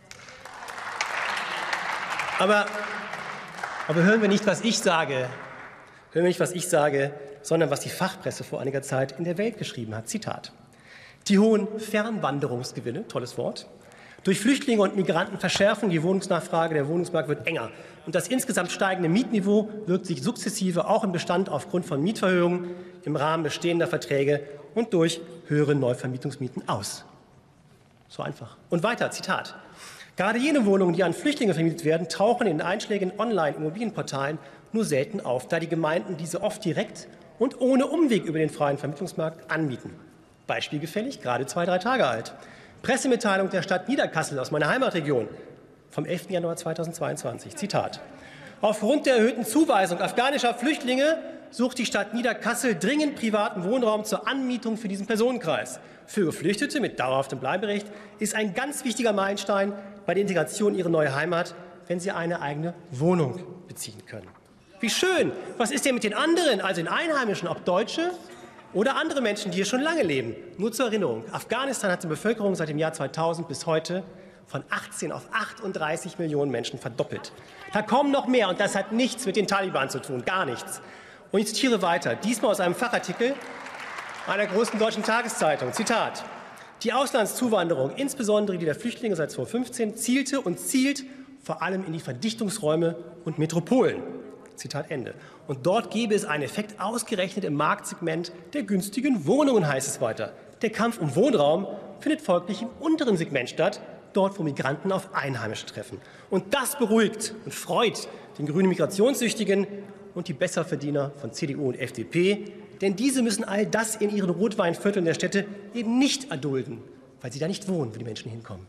Aber, aber hören wir nicht, was ich sage, hören wir nicht, was ich sage, sondern was die Fachpresse vor einiger Zeit in der Welt geschrieben hat. Zitat. Die hohen Fernwanderungsgewinne, tolles Wort, durch Flüchtlinge und Migranten verschärfen die Wohnungsnachfrage, der Wohnungsmarkt wird enger. Und das insgesamt steigende Mietniveau wirkt sich sukzessive auch im Bestand aufgrund von Mietverhöhungen im Rahmen bestehender Verträge und durch höhere Neuvermietungsmieten aus. So einfach. Und weiter, Zitat. Gerade jene Wohnungen, die an Flüchtlinge vermietet werden, tauchen in einschlägigen Online-Immobilienportalen nur selten auf, da die Gemeinden diese oft direkt und ohne Umweg über den freien Vermittlungsmarkt anbieten. Beispielgefällig, gerade zwei, drei Tage alt. Pressemitteilung der Stadt Niederkassel aus meiner Heimatregion vom elften Januar zweitausendzweiundzwanzig. Zitat. Aufgrund der erhöhten Zuweisung afghanischer Flüchtlinge sucht die Stadt Niederkassel dringend privaten Wohnraum zur Anmietung für diesen Personenkreis. Für Geflüchtete mit dauerhaftem Bleiberecht ist ein ganz wichtiger Meilenstein bei der Integration in ihre neue Heimat, wenn sie eine eigene Wohnung beziehen können. Wie schön! Was ist denn mit den anderen, also den Einheimischen, ob Deutsche, Oder andere Menschen, die hier schon lange leben. Nur zur Erinnerung, Afghanistan hat die Bevölkerung seit dem Jahr zweitausend bis heute von achtzehn auf achtunddreißig Millionen Menschen verdoppelt. Da kommen noch mehr, und das hat nichts mit den Taliban zu tun, gar nichts. Und ich zitiere weiter, diesmal aus einem Fachartikel einer großen deutschen Tageszeitung. Zitat: Die Auslandszuwanderung, insbesondere die der Flüchtlinge seit zweitausendfünfzehn, zielte und zielt vor allem in die Verdichtungsräume und Metropolen. Zitat Ende. Und dort gäbe es einen Effekt ausgerechnet im Marktsegment der günstigen Wohnungen, heißt es weiter. Der Kampf um Wohnraum findet folglich im unteren Segment statt, dort, wo Migranten auf Einheimische treffen. Und das beruhigt und freut den grünen Migrationssüchtigen und die Besserverdiener von C D U und F D P, denn diese müssen all das in ihren Rotweinvierteln der Städte eben nicht erdulden, weil sie da nicht wohnen, wo die Menschen hinkommen.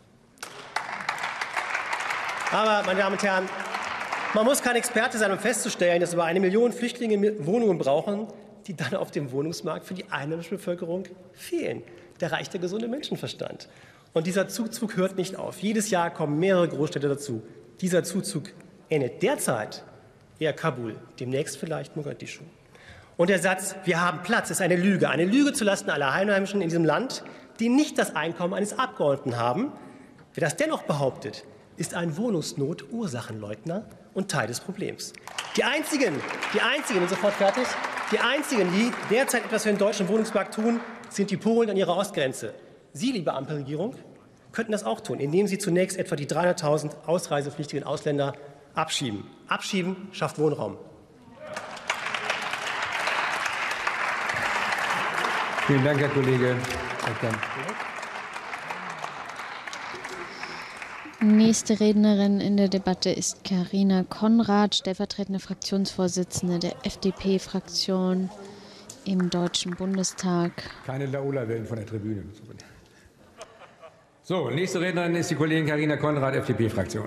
Aber, meine Damen und Herren, man muss kein Experte sein, um festzustellen, dass über eine Million Flüchtlinge Wohnungen brauchen, die dann auf dem Wohnungsmarkt für die einheimische Bevölkerung fehlen. Da reicht der gesunde Menschenverstand. Und dieser Zuzug hört nicht auf. Jedes Jahr kommen mehrere Großstädte dazu. Dieser Zuzug endet derzeit eher Kabul, demnächst vielleicht Mogadischu. Und der Satz, wir haben Platz, ist eine Lüge. Eine Lüge zulasten aller Einheimischen in diesem Land, die nicht das Einkommen eines Abgeordneten haben. Wer das dennoch behauptet, ist ein Wohnungsnot-Ursachenleugner und Teil des Problems. Die einzigen, die einzigen, und sofort fertig, die einzigen, die derzeit etwas für den deutschen Wohnungsmarkt tun, sind die Polen an ihrer Ostgrenze. Sie, liebe Ampelregierung, könnten das auch tun, indem Sie zunächst etwa die dreihunderttausend ausreisepflichtigen Ausländer abschieben. Abschieben schafft Wohnraum. Vielen Dank, Herr Kollege. Nächste Rednerin in der Debatte ist Carina Konrad, stellvertretende Fraktionsvorsitzende der F D P-Fraktion im Deutschen Bundestag. Keine Laola-Wellen von der Tribüne. So, nächste Rednerin ist die Kollegin Carina Konrad, F D P-Fraktion.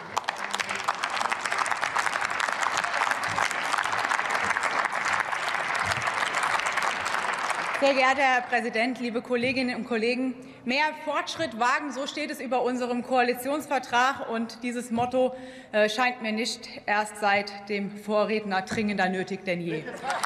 Sehr geehrter Herr Präsident, liebe Kolleginnen und Kollegen! Mehr Fortschritt wagen, so steht es über unserem Koalitionsvertrag. Und dieses Motto äh, scheint mir nicht erst seit dem Vorredner dringender nötig denn je.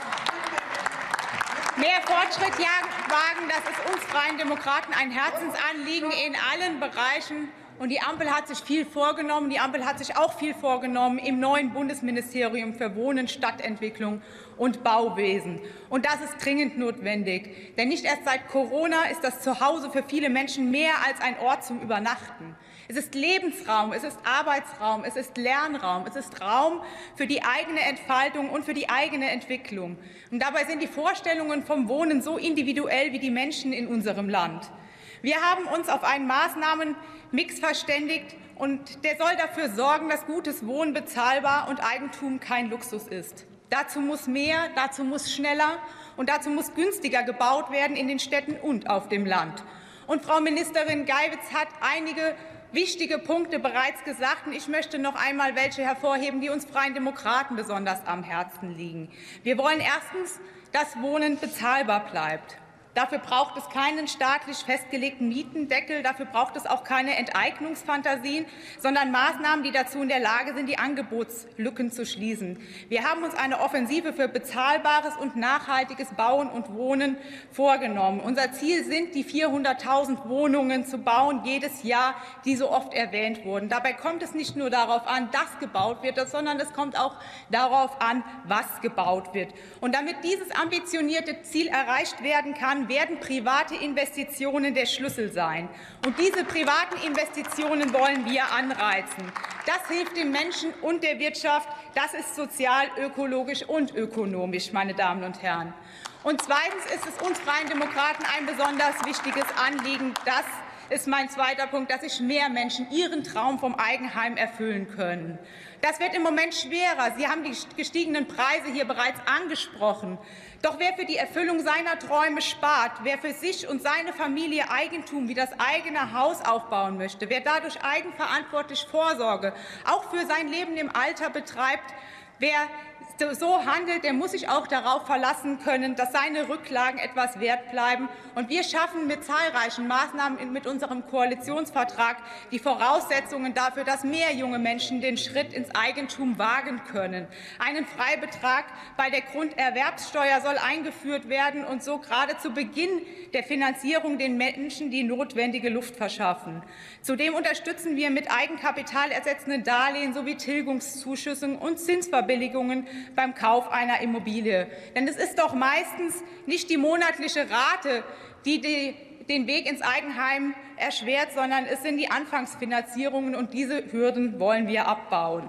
Mehr Fortschritt wagen, das ist uns Freien Demokraten ein Herzensanliegen in allen Bereichen. Und die Ampel hat sich viel vorgenommen. Die Ampel hat sich auch viel vorgenommen im neuen Bundesministerium für Wohnen, Stadtentwicklung und Bauwesen. Und das ist dringend notwendig. Denn nicht erst seit Corona ist das Zuhause für viele Menschen mehr als ein Ort zum Übernachten. Es ist Lebensraum, es ist Arbeitsraum, es ist Lernraum, es ist Raum für die eigene Entfaltung und für die eigene Entwicklung. Und dabei sind die Vorstellungen vom Wohnen so individuell wie die Menschen in unserem Land. Wir haben uns auf einen Maßnahmenmix verständigt, und der soll dafür sorgen, dass gutes Wohnen bezahlbar und Eigentum kein Luxus ist. Dazu muss mehr, dazu muss schneller und dazu muss günstiger gebaut werden in den Städten und auf dem Land. Und Frau Ministerin Geiwitz hat einige wichtige Punkte bereits gesagt, und ich möchte noch einmal welche hervorheben, die uns Freien Demokraten besonders am Herzen liegen. Wir wollen erstens, dass Wohnen bezahlbar bleibt. Dafür braucht es keinen staatlich festgelegten Mietendeckel, dafür braucht es auch keine Enteignungsfantasien, sondern Maßnahmen, die dazu in der Lage sind, die Angebotslücken zu schließen. Wir haben uns eine Offensive für bezahlbares und nachhaltiges Bauen und Wohnen vorgenommen. Unser Ziel sind, die vierhunderttausend Wohnungen zu bauen, jedes Jahr, die so oft erwähnt wurden. Dabei kommt es nicht nur darauf an, dass gebaut wird, sondern es kommt auch darauf an, was gebaut wird. Und damit dieses ambitionierte Ziel erreicht werden kann, werden private Investitionen der Schlüssel sein. Und diese privaten Investitionen wollen wir anreizen. Das hilft dem Menschen und der Wirtschaft. Das ist sozial, ökologisch und ökonomisch, meine Damen und Herren. Und zweitens ist es uns Freien Demokraten ein besonders wichtiges Anliegen, das ist mein zweiter Punkt, dass sich mehr Menschen ihren Traum vom Eigenheim erfüllen können. Das wird im Moment schwerer. Sie haben die gestiegenen Preise hier bereits angesprochen. Doch wer für die Erfüllung seiner Träume spart, wer für sich und seine Familie Eigentum wie das eigene Haus aufbauen möchte, wer dadurch eigenverantwortlich Vorsorge auch für sein Leben im Alter betreibt, wer so handelt, der muss sich auch darauf verlassen können, dass seine Rücklagen etwas wert bleiben. Und wir schaffen mit zahlreichen Maßnahmen mit unserem Koalitionsvertrag die Voraussetzungen dafür, dass mehr junge Menschen den Schritt ins Eigentum wagen können. Einen Freibetrag bei der Grunderwerbssteuer soll eingeführt werden und so gerade zu Beginn der Finanzierung den Menschen die notwendige Luft verschaffen. Zudem unterstützen wir mit Eigenkapital ersetzenden Darlehen sowie Tilgungszuschüssen und Zinsverbilligungen beim Kauf einer Immobilie. Denn es ist doch meistens nicht die monatliche Rate, die, die den Weg ins Eigenheim erschwert, sondern es sind die Anfangsfinanzierungen, und diese Hürden wollen wir abbauen.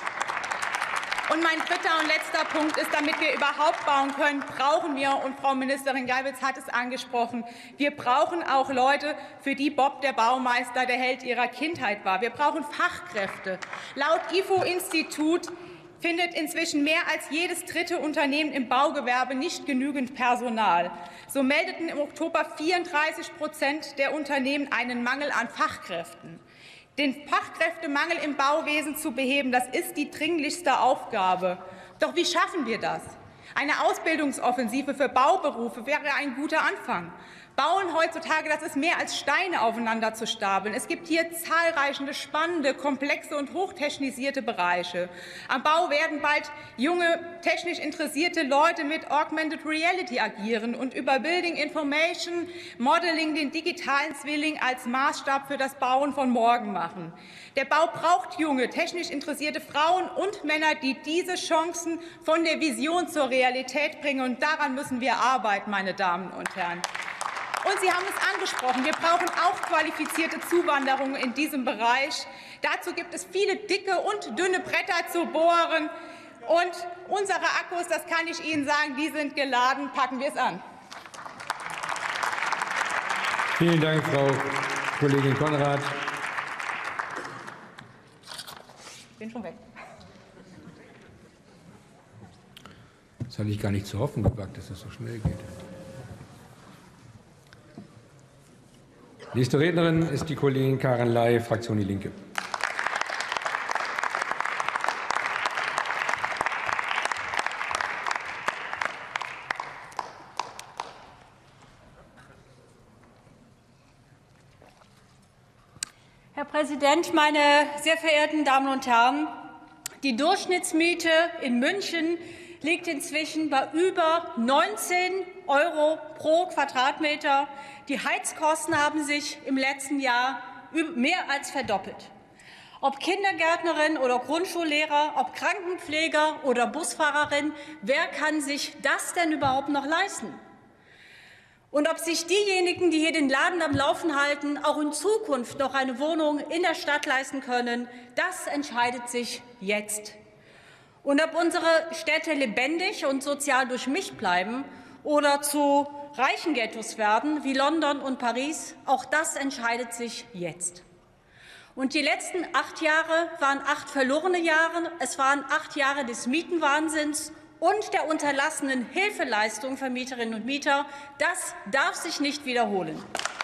Und mein dritter und letzter Punkt ist, damit wir überhaupt bauen können, brauchen wir, und Frau Ministerin Geiwitz hat es angesprochen, wir brauchen auch Leute, für die Bob der Baumeister der Held ihrer Kindheit war. Wir brauchen Fachkräfte. Laut I F O-Institut findet inzwischen mehr als jedes dritte Unternehmen im Baugewerbe nicht genügend Personal. So meldeten im Oktober vierunddreißig Prozent der Unternehmen einen Mangel an Fachkräften. Den Fachkräftemangel im Bauwesen zu beheben, das ist die dringlichste Aufgabe. Doch wie schaffen wir das? Eine Ausbildungsoffensive für Bauberufe wäre ein guter Anfang. Bauen heutzutage, das ist mehr als Steine aufeinander zu stapeln. Es gibt hier zahlreiche spannende, komplexe und hochtechnisierte Bereiche. Am Bau werden bald junge, technisch interessierte Leute mit Augmented Reality agieren und über Building Information Modeling den digitalen Zwilling als Maßstab für das Bauen von morgen machen. Der Bau braucht junge, technisch interessierte Frauen und Männer, die diese Chancen von der Vision zur Realität bringen. Und daran müssen wir arbeiten, meine Damen und Herren. Und Sie haben es angesprochen, wir brauchen auch qualifizierte Zuwanderung in diesem Bereich. Dazu gibt es viele dicke und dünne Bretter zu bohren. Und unsere Akkus, das kann ich Ihnen sagen, die sind geladen. Packen wir es an. Vielen Dank, Frau Kollegin Konrad. Ich bin schon weg. Das hatte ich gar nicht zu hoffen gewagt, dass das so schnell geht. Nächste Rednerin ist die Kollegin Karin Ley, Fraktion Die Linke. Herr Präsident, meine sehr verehrten Damen und Herren! Die Durchschnittsmiete in München liegt inzwischen bei über neunzehn Euro pro Quadratmeter. Die Heizkosten haben sich im letzten Jahr mehr als verdoppelt. Ob Kindergärtnerin oder Grundschullehrer, ob Krankenpfleger oder Busfahrerin, wer kann sich das denn überhaupt noch leisten? Und ob sich diejenigen, die hier den Laden am Laufen halten, auch in Zukunft noch eine Wohnung in der Stadt leisten können, das entscheidet sich jetzt. Und ob unsere Städte lebendig und sozial durchmischt bleiben oder zu reichen Ghettos werden, wie London und Paris, auch das entscheidet sich jetzt. Und die letzten acht Jahre waren acht verlorene Jahre. Es waren acht Jahre des Mietenwahnsinns und der unterlassenen Hilfeleistung für Mieterinnen und Mieter. Das darf sich nicht wiederholen.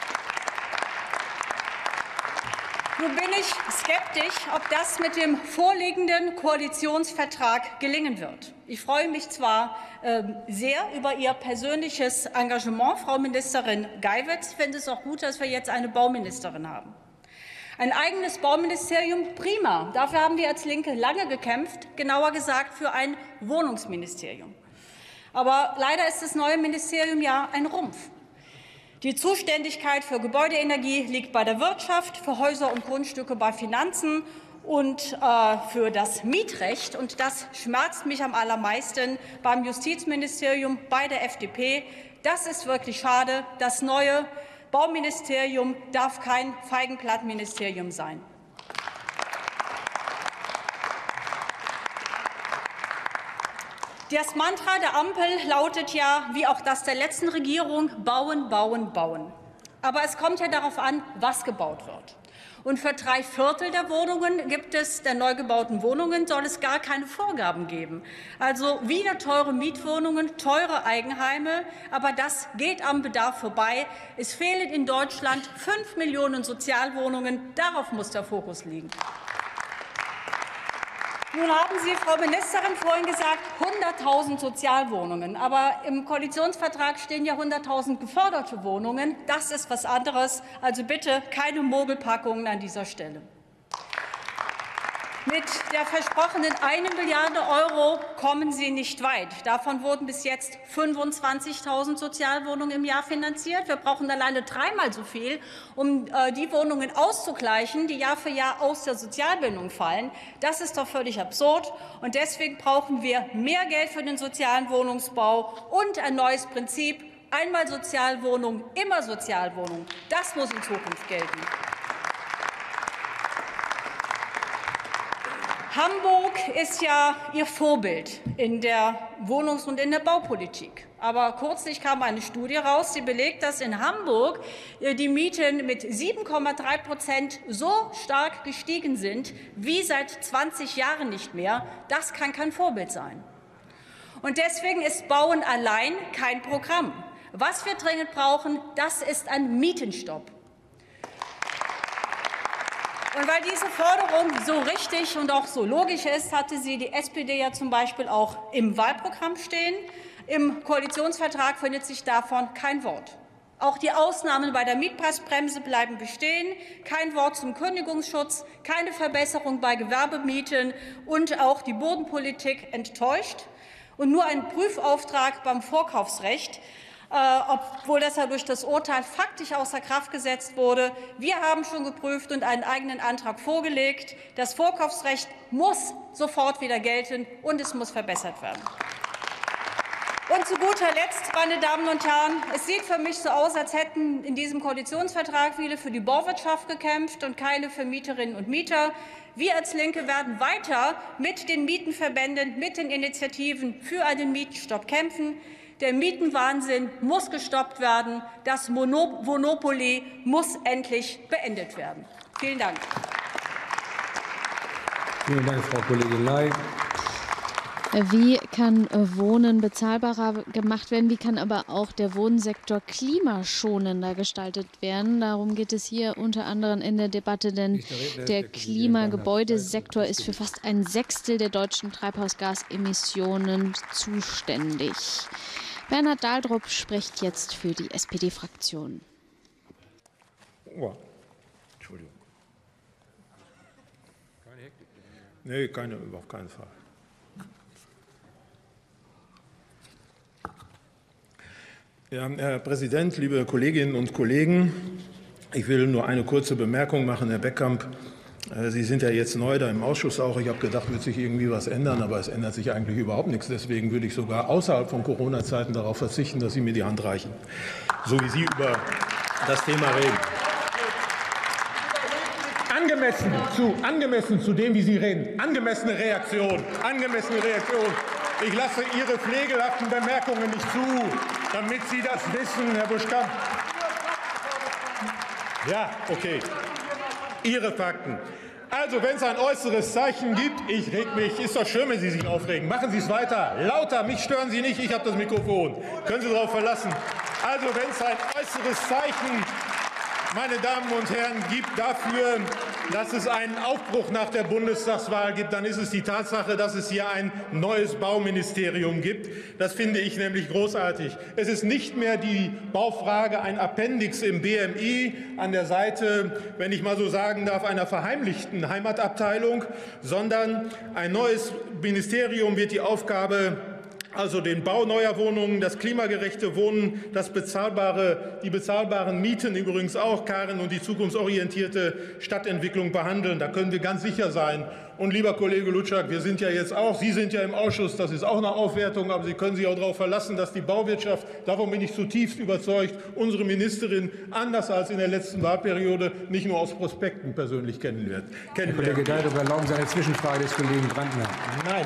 Nun bin ich skeptisch, ob das mit dem vorliegenden Koalitionsvertrag gelingen wird. Ich freue mich zwar äh, sehr über Ihr persönliches Engagement, Frau Ministerin Geiwitz. Ich finde es auch gut, dass wir jetzt eine Bauministerin haben. Ein eigenes Bauministerium, prima. Dafür haben wir als Linke lange gekämpft, genauer gesagt für ein Wohnungsministerium. Aber leider ist das neue Ministerium ja ein Rumpf. Die Zuständigkeit für Gebäudeenergie liegt bei der Wirtschaft, für Häuser und Grundstücke bei Finanzen und äh, für das Mietrecht, und das schmerzt mich am allermeisten, beim Justizministerium, bei der F D P. Das ist wirklich schade. Das neue Bauministerium darf kein Feigenblattministerium sein. Das Mantra der Ampel lautet ja, wie auch das der letzten Regierung, bauen, bauen, bauen. Aber es kommt ja darauf an, was gebaut wird. Und für drei Viertel der Wohnungen gibt es, der neu gebauten Wohnungen, soll es gar keine Vorgaben geben. Also wieder teure Mietwohnungen, teure Eigenheime, aber das geht am Bedarf vorbei. Es fehlen in Deutschland fünf Millionen Sozialwohnungen. Darauf muss der Fokus liegen. Nun haben Sie, Frau Ministerin, vorhin gesagt, hunderttausend Sozialwohnungen. Aber im Koalitionsvertrag stehen ja hunderttausend geförderte Wohnungen. Das ist was anderes. Also bitte keine Mogelpackungen an dieser Stelle. Mit der versprochenen eine Milliarde Euro kommen Sie nicht weit. Davon wurden bis jetzt fünfundzwanzigtausend Sozialwohnungen im Jahr finanziert. Wir brauchen alleine dreimal so viel, um äh, die Wohnungen auszugleichen, die Jahr für Jahr aus der Sozialbindung fallen. Das ist doch völlig absurd. Und deswegen brauchen wir mehr Geld für den sozialen Wohnungsbau und ein neues Prinzip. Einmal Sozialwohnung, immer Sozialwohnung. Das muss in Zukunft gelten. Hamburg ist ja Ihr Vorbild in der Wohnungs- und in der Baupolitik. Aber kürzlich kam eine Studie raus, die belegt, dass in Hamburg die Mieten mit sieben Komma drei Prozent so stark gestiegen sind wie seit zwanzig Jahren nicht mehr. Das kann kein Vorbild sein. Und deswegen ist Bauen allein kein Programm. Was wir dringend brauchen, das ist ein Mietenstopp. Und weil diese Forderung so richtig und auch so logisch ist, hatte sie die S P D ja zum Beispiel auch im Wahlprogramm stehen. Im Koalitionsvertrag findet sich davon kein Wort. Auch die Ausnahmen bei der Mietpreisbremse bleiben bestehen. Kein Wort zum Kündigungsschutz, keine Verbesserung bei Gewerbemieten und auch die Bodenpolitik enttäuscht. Und nur ein Prüfauftrag beim Vorkaufsrecht, Äh, obwohl das ja durch das Urteil faktisch außer Kraft gesetzt wurde. Wir haben schon geprüft und einen eigenen Antrag vorgelegt. Das Vorkaufsrecht muss sofort wieder gelten, und es muss verbessert werden. Und zu guter Letzt, meine Damen und Herren, es sieht für mich so aus, als hätten in diesem Koalitionsvertrag viele für die Bauwirtschaft gekämpft und keine für Mieterinnen und Mieter. Wir als Linke werden weiter mit den Mietenverbänden, mit den Initiativen für einen Mietenstopp kämpfen. Der Mietenwahnsinn muss gestoppt werden. Das Monopoly muss endlich beendet werden. Vielen Dank. Vielen Dank, Frau Kollegin Ley. Wie kann Wohnen bezahlbarer gemacht werden? Wie kann aber auch der Wohnsektor klimaschonender gestaltet werden? Darum geht es hier unter anderem in der Debatte, denn der Klimagebäudesektor ist für fast ein Sechstel der deutschen Treibhausgasemissionen zuständig. Bernhard Dahldrup spricht jetzt für die S P D-Fraktion. Oh, Entschuldigung. Keine Hektik? Nee, keine, auf keinen Fall. Ja, Herr Präsident, liebe Kolleginnen und Kollegen! Ich will nur eine kurze Bemerkung machen, Herr Beckkamp. Sie sind ja jetzt neu da im Ausschuss auch. Ich habe gedacht, wird sich irgendwie was ändern, aber es ändert sich eigentlich überhaupt nichts. Deswegen würde ich sogar außerhalb von Corona-Zeiten darauf verzichten, dass Sie mir die Hand reichen, so wie Sie über das Thema reden. Angemessen zu, angemessen zu dem, wie Sie reden. Angemessene Reaktion. Angemessene Reaktion. Ich lasse Ihre pflegelhaften Bemerkungen nicht zu, damit Sie das wissen, Herr Buschkamp. Ja, okay. Ihre Fakten. Also, wenn es ein äußeres Zeichen gibt, ich reg mich, ist doch schön, wenn Sie sich aufregen. Machen Sie es weiter. Lauter, mich stören Sie nicht, ich habe das Mikrofon. Können Sie darauf verlassen. Also, wenn es ein äußeres Zeichen, meine Damen und Herren, gibt dafür, dass es einen Aufbruch nach der Bundestagswahl gibt, dann ist es die Tatsache, dass es hier ein neues Bauministerium gibt. Das finde ich nämlich großartig. Es ist nicht mehr die Baufrage ein Appendix im B M I an der Seite, wenn ich mal so sagen darf, einer verheimlichten Heimatabteilung, sondern ein neues Ministerium wird die Aufgabe, also den Bau neuer Wohnungen, das klimagerechte Wohnen, das bezahlbare, die bezahlbaren Mieten übrigens auch, Karin, und die zukunftsorientierte Stadtentwicklung behandeln. Da können wir ganz sicher sein. Und lieber Kollege Lutschak, wir sind ja jetzt auch, Sie sind ja im Ausschuss, das ist auch eine Aufwertung, aber Sie können sich auch darauf verlassen, dass die Bauwirtschaft, davon bin ich zutiefst überzeugt, unsere Ministerin anders als in der letzten Wahlperiode nicht nur aus Prospekten persönlich kennenlernt. Herr Kollege Dahldrup, erlauben Sie eine Zwischenfrage des Kollegen Brandner. Nein.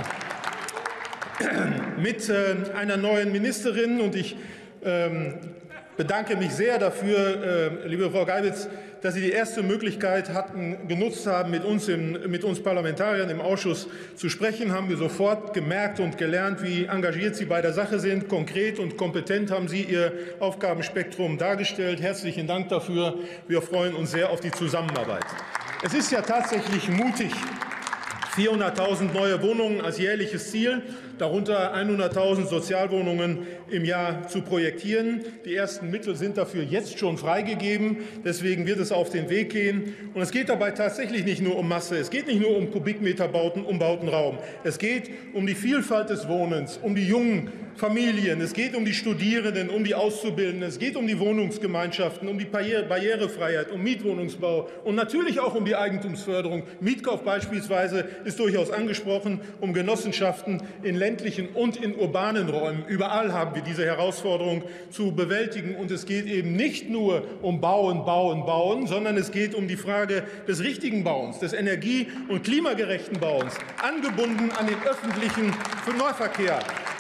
Mit äh, einer neuen Ministerin, und ich ähm, bedanke mich sehr dafür, äh, liebe Frau Geibitz, dass Sie die erste Möglichkeit hatten, genutzt haben, mit uns, im, mit uns Parlamentariern im Ausschuss zu sprechen, haben wir sofort gemerkt und gelernt, wie engagiert Sie bei der Sache sind. Konkret und kompetent haben Sie Ihr Aufgabenspektrum dargestellt. Herzlichen Dank dafür. Wir freuen uns sehr auf die Zusammenarbeit. Es ist ja tatsächlich mutig, vierhunderttausend neue Wohnungen als jährliches Ziel, darunter hunderttausend Sozialwohnungen im Jahr zu projektieren. Die ersten Mittel sind dafür jetzt schon freigegeben. Deswegen wird es auf den Weg gehen. Und es geht dabei tatsächlich nicht nur um Masse. Es geht nicht nur um Kubikmeterbauten, umbauten Raum. Es geht um die Vielfalt des Wohnens, um die jungen Familien. Es geht um die Studierenden, um die Auszubildenden. Es geht um die Wohnungsgemeinschaften, um die Barrierefreiheit, um Mietwohnungsbau und natürlich auch um die Eigentumsförderung. Mietkauf beispielsweise ist durchaus angesprochen, um Genossenschaften in ländlichen und in urbanen Räumen. Überall haben wir diese Herausforderung zu bewältigen. Und es geht eben nicht nur um Bauen, Bauen, Bauen, sondern es geht um die Frage des richtigen Bauens, des energie- und klimagerechten Bauens, angebunden an den öffentlichen Neuverkehr,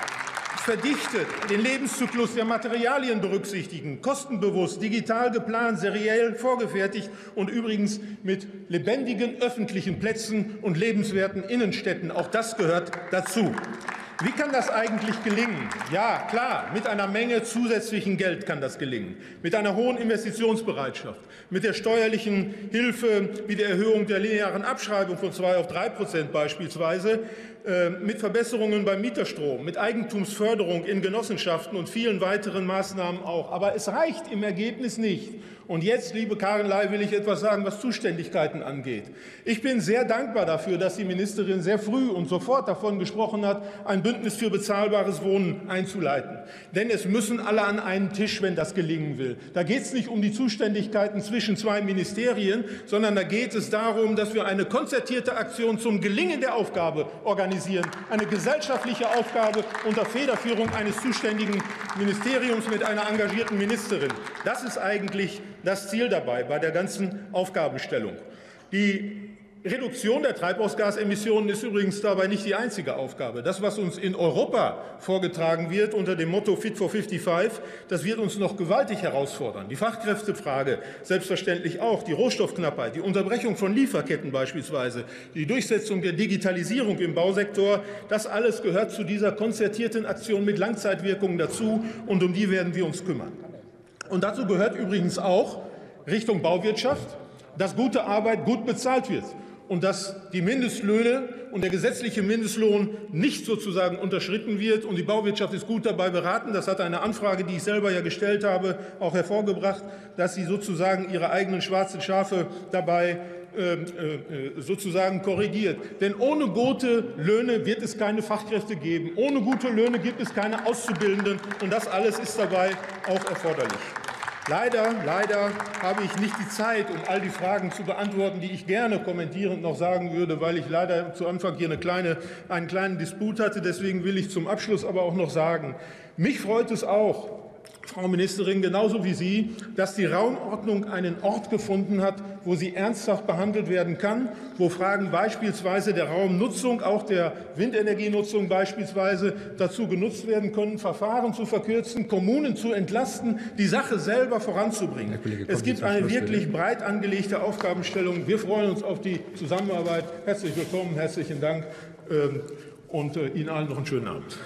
verdichtet, den Lebenszyklus der Materialien berücksichtigen, kostenbewusst, digital geplant, seriell vorgefertigt und übrigens mit lebendigen öffentlichen Plätzen und lebenswerten Innenstädten. Auch das gehört dazu. Wie kann das eigentlich gelingen? Ja, klar, mit einer Menge zusätzlichen Geld kann das gelingen, mit einer hohen Investitionsbereitschaft, mit der steuerlichen Hilfe wie der Erhöhung der linearen Abschreibung von zwei auf drei Prozent beispielsweise, äh, mit Verbesserungen beim Mieterstrom, mit Eigentumsförderung in Genossenschaften und vielen weiteren Maßnahmen auch. Aber es reicht im Ergebnis nicht. Und jetzt, liebe Karin Ley, will ich etwas sagen, was Zuständigkeiten angeht. Ich bin sehr dankbar dafür, dass die Ministerin sehr früh und sofort davon gesprochen hat, ein Bündnis für bezahlbares Wohnen einzuleiten. Denn es müssen alle an einen Tisch, wenn das gelingen will. Da geht es nicht um die Zuständigkeiten zwischen zwei Ministerien, sondern da geht es darum, dass wir eine konzertierte Aktion zum Gelingen der Aufgabe organisieren. Eine gesellschaftliche Aufgabe unter Federführung eines zuständigen Ministeriums mit einer engagierten Ministerin. Das ist eigentlich das Ziel dabei bei der ganzen Aufgabenstellung. Die Reduktion der Treibhausgasemissionen ist übrigens dabei nicht die einzige Aufgabe. Das, was uns in Europa vorgetragen wird unter dem Motto Fit for fünfundfünfzig, das wird uns noch gewaltig herausfordern. Die Fachkräftefrage selbstverständlich auch, die Rohstoffknappheit, die Unterbrechung von Lieferketten beispielsweise, die Durchsetzung der Digitalisierung im Bausektor, das alles gehört zu dieser konzertierten Aktion mit Langzeitwirkungen dazu, und um die werden wir uns kümmern. Und dazu gehört übrigens auch Richtung Bauwirtschaft, dass gute Arbeit gut bezahlt wird und dass die Mindestlöhne und der gesetzliche Mindestlohn nicht sozusagen unterschritten wird. Und die Bauwirtschaft ist gut dabei beraten. Das hat eine Anfrage, die ich selber ja gestellt habe, auch hervorgebracht, dass sie sozusagen ihre eigenen schwarzen Schafe dabei sozusagen korrigiert. Denn ohne gute Löhne wird es keine Fachkräfte geben. Ohne gute Löhne gibt es keine Auszubildenden. Und das alles ist dabei auch erforderlich. Leider, leider habe ich nicht die Zeit, um all die Fragen zu beantworten, die ich gerne kommentierend noch sagen würde, weil ich leider zu Anfang hier eine kleine, einen kleinen Disput hatte. Deswegen will ich zum Abschluss aber auch noch sagen, mich freut es auch, Frau Ministerin, genauso wie Sie, dass die Raumordnung einen Ort gefunden hat, wo sie ernsthaft behandelt werden kann, wo Fragen beispielsweise der Raumnutzung, auch der Windenergienutzung beispielsweise, dazu genutzt werden können, Verfahren zu verkürzen, Kommunen zu entlasten, die Sache selber voranzubringen. Es gibt eine wirklich breit angelegte Aufgabenstellung. Wir freuen uns auf die Zusammenarbeit. Herzlich willkommen, herzlichen Dank und Ihnen allen noch einen schönen Abend.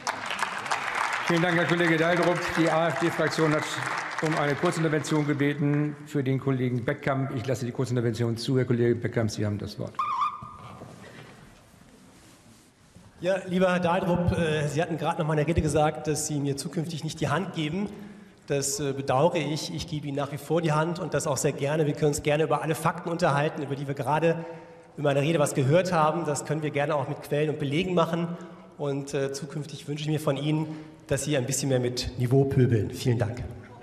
Vielen Dank, Herr Kollege Daldrup. Die AfD-Fraktion hat um eine Kurzintervention gebeten für den Kollegen Beckkamp. Ich lasse die Kurzintervention zu. Herr Kollege Beckkamp, Sie haben das Wort. Ja, lieber Herr Daldrup, Sie hatten gerade noch mal in der Rede gesagt, dass Sie mir zukünftig nicht die Hand geben. Das bedauere ich. Ich gebe Ihnen nach wie vor die Hand und das auch sehr gerne. Wir können uns gerne über alle Fakten unterhalten, über die wir gerade in meiner Rede was gehört haben. Das können wir gerne auch mit Quellen und Belegen machen. Und äh, zukünftig wünsche ich mir von Ihnen, dass Sie ein bisschen mehr mit Niveau pöbeln. Vielen Dank.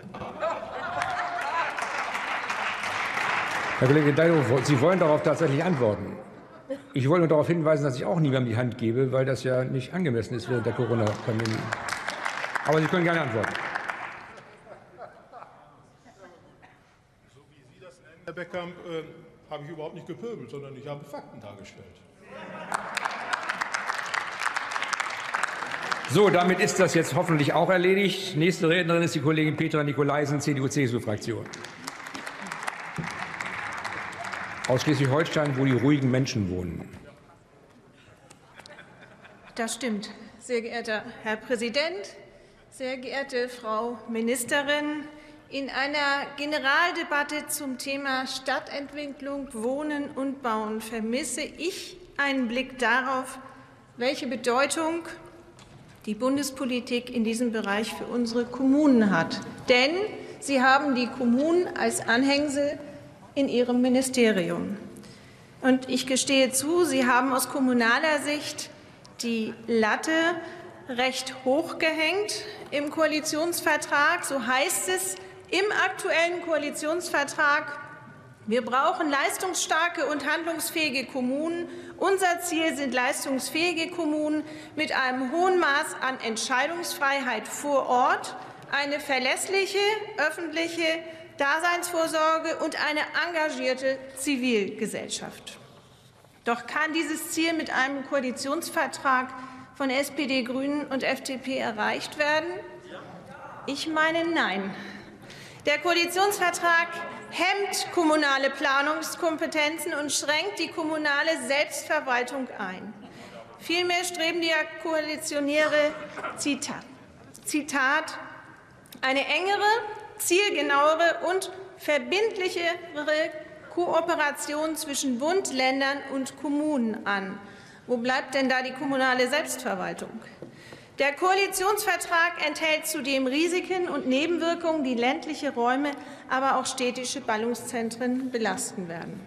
Herr Kollege Daldrup, Sie wollen darauf tatsächlich antworten. Ich wollte nur darauf hinweisen, dass ich auch niemandem die Hand gebe, weil das ja nicht angemessen ist während der Corona-Pandemie. Aber Sie können gerne antworten. So wie Sie das nennen, Herr Beckkamp, äh, habe ich überhaupt nicht gepöbelt, sondern ich habe Fakten dargestellt. So, damit ist das jetzt hoffentlich auch erledigt. Nächste Rednerin ist die Kollegin Petra Nikolaisen, C D U C S U-Fraktion. Aus Schleswig-Holstein, wo die ruhigen Menschen wohnen. Das stimmt. Sehr geehrter Herr Präsident, sehr geehrte Frau Ministerin, in einer Generaldebatte zum Thema Stadtentwicklung, Wohnen und Bauen vermisse ich einen Blick darauf, welche Bedeutung die Bundespolitik in diesem Bereich für unsere Kommunen hat. Denn sie haben die Kommunen als Anhängsel in ihrem Ministerium. Und ich gestehe zu, Sie haben aus kommunaler Sicht die Latte recht hoch gehängt im Koalitionsvertrag. So heißt es im aktuellen Koalitionsvertrag: Wir brauchen leistungsstarke und handlungsfähige Kommunen. Unser Ziel sind leistungsfähige Kommunen mit einem hohen Maß an Entscheidungsfreiheit vor Ort, eine verlässliche öffentliche Daseinsvorsorge und eine engagierte Zivilgesellschaft. Doch kann dieses Ziel mit einem Koalitionsvertrag von S P D, Grünen und F D P erreicht werden? Ich meine, nein. Der Koalitionsvertrag hemmt kommunale Planungskompetenzen und schränkt die kommunale Selbstverwaltung ein. Vielmehr streben die Koalitionäre, Zitat, Zitat, eine engere, zielgenauere und verbindlichere Kooperation zwischen Bund, Ländern und Kommunen an. Wo bleibt denn da die kommunale Selbstverwaltung? Der Koalitionsvertrag enthält zudem Risiken und Nebenwirkungen, die ländliche Räume, aber auch städtische Ballungszentren belasten werden.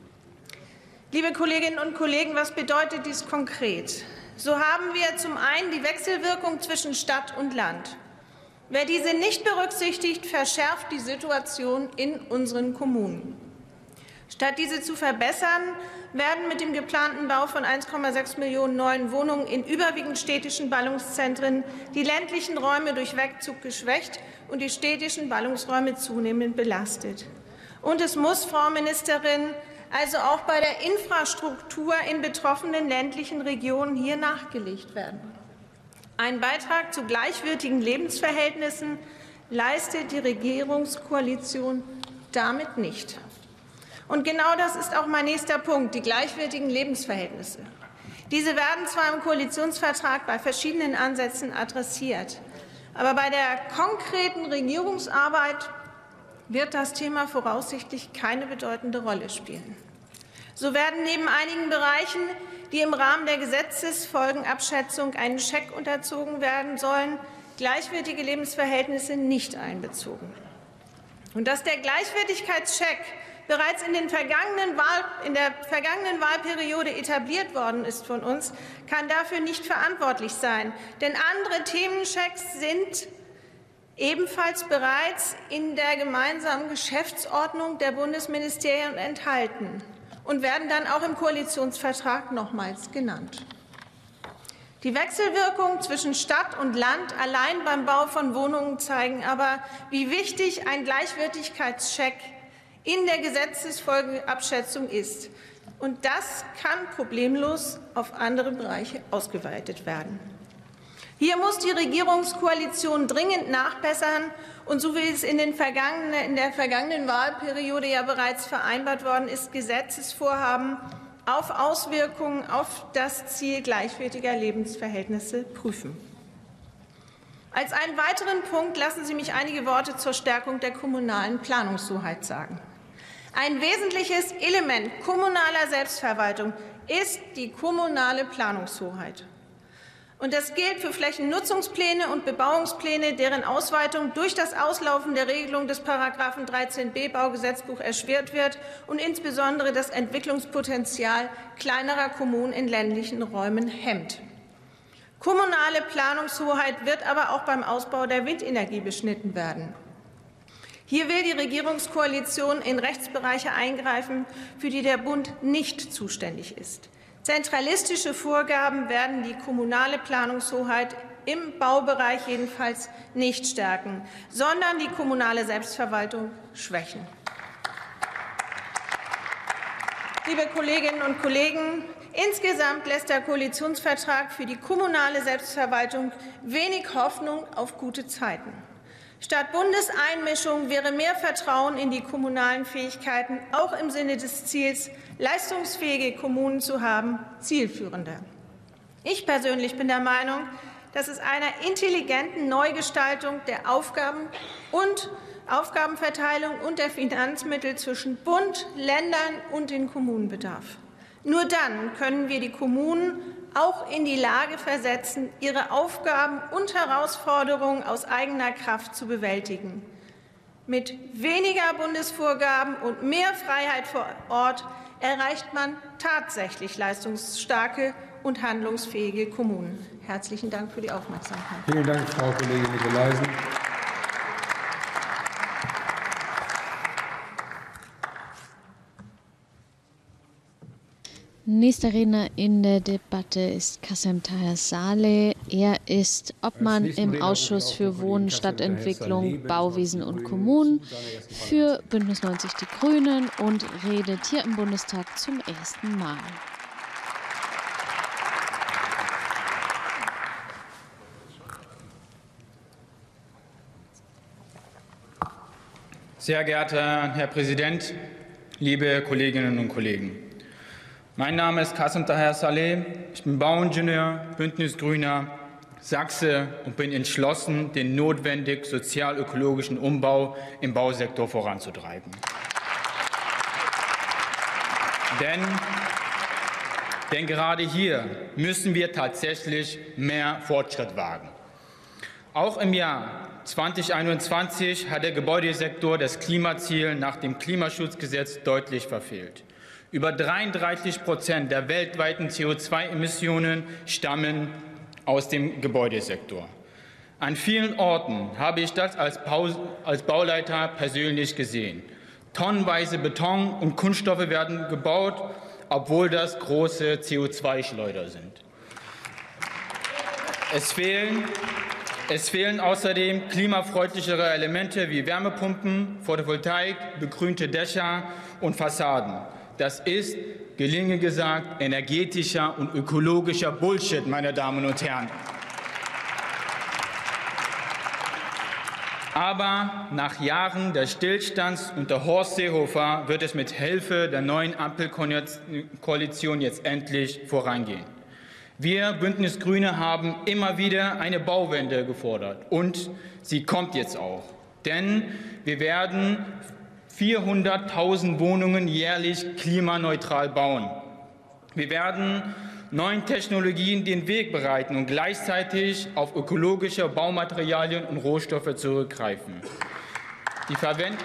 Liebe Kolleginnen und Kollegen, was bedeutet dies konkret? So haben wir zum einen die Wechselwirkung zwischen Stadt und Land. Wer diese nicht berücksichtigt, verschärft die Situation in unseren Kommunen. Statt diese zu verbessern, werden mit dem geplanten Bau von eins Komma sechs Millionen neuen Wohnungen in überwiegend städtischen Ballungszentren die ländlichen Räume durch Wegzug geschwächt und die städtischen Ballungsräume zunehmend belastet. Und es muss, Frau Ministerin, also auch bei der Infrastruktur in betroffenen ländlichen Regionen hier nachgelegt werden. Ein Beitrag zu gleichwertigen Lebensverhältnissen leistet die Regierungskoalition damit nicht. Und genau das ist auch mein nächster Punkt, die gleichwertigen Lebensverhältnisse. Diese werden zwar im Koalitionsvertrag bei verschiedenen Ansätzen adressiert, aber bei der konkreten Regierungsarbeit wird das Thema voraussichtlich keine bedeutende Rolle spielen. So werden neben einigen Bereichen, die im Rahmen der Gesetzesfolgenabschätzung einen Check unterzogen werden sollen, gleichwertige Lebensverhältnisse nicht einbezogen. Und dass der Gleichwertigkeitscheck bereits in, den vergangenen Wahl, in der vergangenen Wahlperiode etabliert worden ist von uns, kann dafür nicht verantwortlich sein. Denn andere Themenchecks sind ebenfalls bereits in der gemeinsamen Geschäftsordnung der Bundesministerien enthalten und werden dann auch im Koalitionsvertrag nochmals genannt. Die Wechselwirkung zwischen Stadt und Land allein beim Bau von Wohnungen zeigen aber, wie wichtig ein Gleichwertigkeitscheck in der Gesetzesfolgenabschätzung ist. Und das kann problemlos auf andere Bereiche ausgeweitet werden. Hier muss die Regierungskoalition dringend nachbessern. Und so wie es in, den vergangenen, in der vergangenen Wahlperiode ja bereits vereinbart worden ist, Gesetzesvorhaben auf Auswirkungen auf das Ziel gleichwertiger Lebensverhältnisse prüfen. Als einen weiteren Punkt lassen Sie mich einige Worte zur Stärkung der kommunalen Planungshoheit sagen. Ein wesentliches Element kommunaler Selbstverwaltung ist die kommunale Planungshoheit. Und das gilt für Flächennutzungspläne und Bebauungspläne, deren Ausweitung durch das Auslaufen der Regelung des Paragraphen dreizehn b Baugesetzbuch erschwert wird und insbesondere das Entwicklungspotenzial kleinerer Kommunen in ländlichen Räumen hemmt. Kommunale Planungshoheit wird aber auch beim Ausbau der Windenergie beschnitten werden. Hier will die Regierungskoalition in Rechtsbereiche eingreifen, für die der Bund nicht zuständig ist. Zentralistische Vorgaben werden die kommunale Planungshoheit im Baubereich jedenfalls nicht stärken, sondern die kommunale Selbstverwaltung schwächen. Liebe Kolleginnen und Kollegen, insgesamt lässt der Koalitionsvertrag für die kommunale Selbstverwaltung wenig Hoffnung auf gute Zeiten. Statt Bundeseinmischung wäre mehr Vertrauen in die kommunalen Fähigkeiten, auch im Sinne des Ziels, leistungsfähige Kommunen zu haben, zielführender. Ich persönlich bin der Meinung, dass es einer intelligenten Neugestaltung der Aufgaben und Aufgabenverteilung und der Finanzmittel zwischen Bund, Ländern und den Kommunen bedarf. Nur dann können wir die Kommunen auch in die Lage versetzen, ihre Aufgaben und Herausforderungen aus eigener Kraft zu bewältigen. Mit weniger Bundesvorgaben und mehr Freiheit vor Ort erreicht man tatsächlich leistungsstarke und handlungsfähige Kommunen. Herzlichen Dank für die Aufmerksamkeit. Vielen Dank, Frau Kollegin Nikolaisen. Nächster Redner in der Debatte ist Kassem Taher Saleh. Er ist Obmann im Ausschuss für Wohnen, Stadtentwicklung, Bauwesen und Kommunen für Bündnis neunzig Die Grünen und redet hier im Bundestag zum ersten Mal. Sehr geehrter Herr Präsident, liebe Kolleginnen und Kollegen! Mein Name ist Kassem Taher Saleh. Ich bin Bauingenieur, Bündnisgrüner, Sachse und bin entschlossen, den notwendigen sozial-ökologischen Umbau im Bausektor voranzutreiben. Denn, denn gerade hier müssen wir tatsächlich mehr Fortschritt wagen. Auch im Jahr zweitausendeinundzwanzig hat der Gebäudesektor das Klimaziel nach dem Klimaschutzgesetz deutlich verfehlt. Über dreiunddreißig Prozent der weltweiten C O zwei Emissionen stammen aus dem Gebäudesektor. An vielen Orten habe ich das als Bauleiter persönlich gesehen. Tonnenweise Beton und Kunststoffe werden gebaut, obwohl das große C O zwei Schleuder sind. Es fehlen, es fehlen außerdem klimafreundlichere Elemente wie Wärmepumpen, Photovoltaik, begrünte Dächer und Fassaden. Das ist, gelinde gesagt, energetischer und ökologischer Bullshit, meine Damen und Herren. Aber nach Jahren des Stillstands unter Horst Seehofer wird es mit Hilfe der neuen Ampelkoalition jetzt endlich vorangehen. Wir Bündnisgrüne haben immer wieder eine Bauwende gefordert, und sie kommt jetzt auch. Denn wir werden vierhunderttausend Wohnungen jährlich klimaneutral bauen. Wir werden neuen Technologien den Weg bereiten und gleichzeitig auf ökologische Baumaterialien und Rohstoffe zurückgreifen. Die, Verwend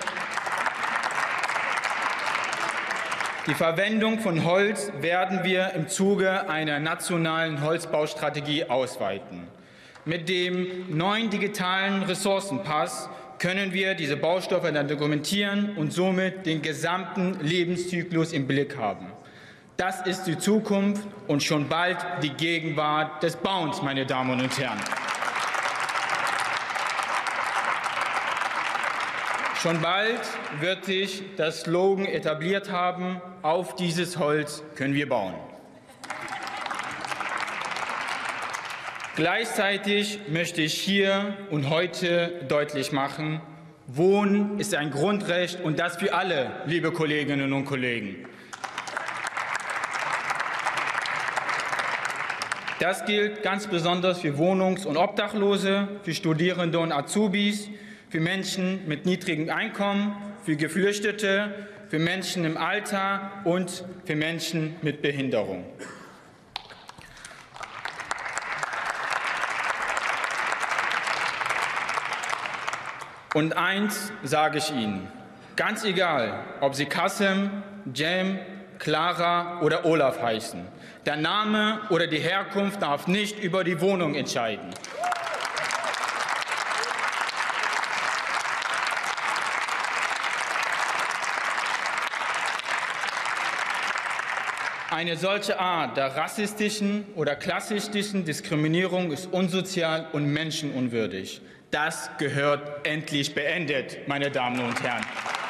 Die Verwendung von Holz werden wir im Zuge einer nationalen Holzbaustrategie ausweiten. Mit dem neuen digitalen Ressourcenpass können wir diese Baustoffe dann dokumentieren und somit den gesamten Lebenszyklus im Blick haben. Das ist die Zukunft und schon bald die Gegenwart des Bauens, meine Damen und Herren. Schon bald wird sich das Slogan etabliert haben: Auf dieses Holz können wir bauen. Gleichzeitig möchte ich hier und heute deutlich machen: Wohnen ist ein Grundrecht, und das für alle, liebe Kolleginnen und Kollegen. Das gilt ganz besonders für Wohnungs- und Obdachlose, für Studierende und Azubis, für Menschen mit niedrigem Einkommen, für Geflüchtete, für Menschen im Alter und für Menschen mit Behinderung. Und eins sage ich Ihnen: Ganz egal, ob Sie Kassem, Jem, Clara oder Olaf heißen, der Name oder die Herkunft darf nicht über die Wohnung entscheiden. Eine solche Art der rassistischen oder klassistischen Diskriminierung ist unsozial und menschenunwürdig. Das gehört endlich beendet, meine Damen und Herren.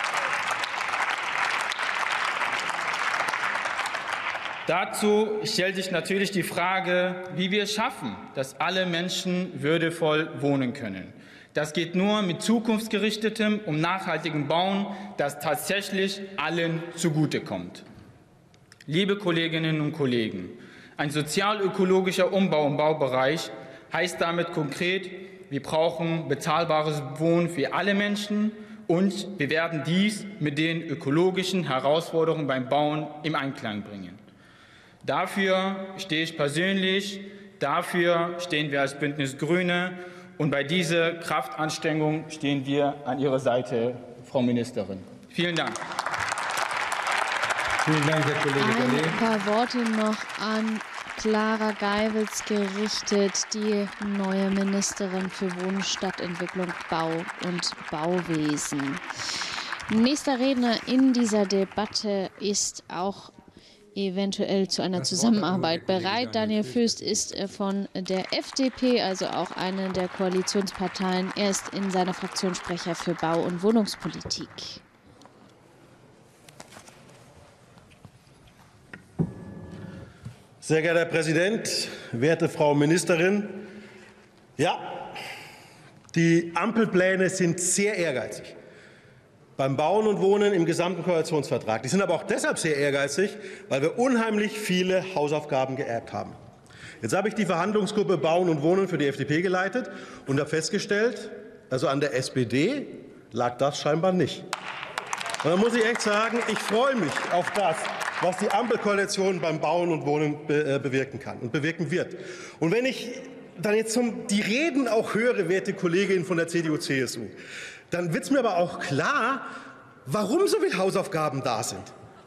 Dazu stellt sich natürlich die Frage, wie wir es schaffen, dass alle Menschen würdevoll wohnen können. Das geht nur mit zukunftsgerichtetem und nachhaltigem Bauen, das tatsächlich allen zugutekommt. Liebe Kolleginnen und Kollegen, ein sozial-ökologischer Umbau im Baubereich heißt damit konkret: Wir brauchen bezahlbares Wohnen für alle Menschen, und wir werden dies mit den ökologischen Herausforderungen beim Bauen im Einklang bringen. Dafür stehe ich persönlich, dafür stehen wir als Bündnis Grüne. Und bei dieser Kraftanstrengung stehen wir an Ihrer Seite, Frau Ministerin. Vielen Dank. Vielen Dank, Herr Kollege Dalli. Ein paar Worte noch an Clara Geiwitz gerichtet, die neue Ministerin für Wohnen, Stadtentwicklung, Bau und Bauwesen. Nächster Redner in dieser Debatte ist auch eventuell zu einer Zusammenarbeit bereit. Daniel Föst ist von der F D P, also auch eine der Koalitionsparteien. Er ist in seiner Fraktion Sprecher für Bau- und Wohnungspolitik. Sehr geehrter Herr Präsident, werte Frau Ministerin! Ja, die Ampelpläne sind sehr ehrgeizig beim Bauen und Wohnen im gesamten Koalitionsvertrag. Die sind aber auch deshalb sehr ehrgeizig, weil wir unheimlich viele Hausaufgaben geerbt haben. Jetzt habe ich die Verhandlungsgruppe Bauen und Wohnen für die F D P geleitet und habe festgestellt, also an der S P D lag das scheinbar nicht. Und da muss ich echt sagen, ich freue mich auf das, was die Ampelkoalition beim Bauen und Wohnen be bewirken kann und bewirken wird. Und wenn ich dann jetzt zum, die Reden auch höre, werte Kolleginnen von der C D U C S U, dann wird es mir aber auch klar, warum so viele Hausaufgaben da sind.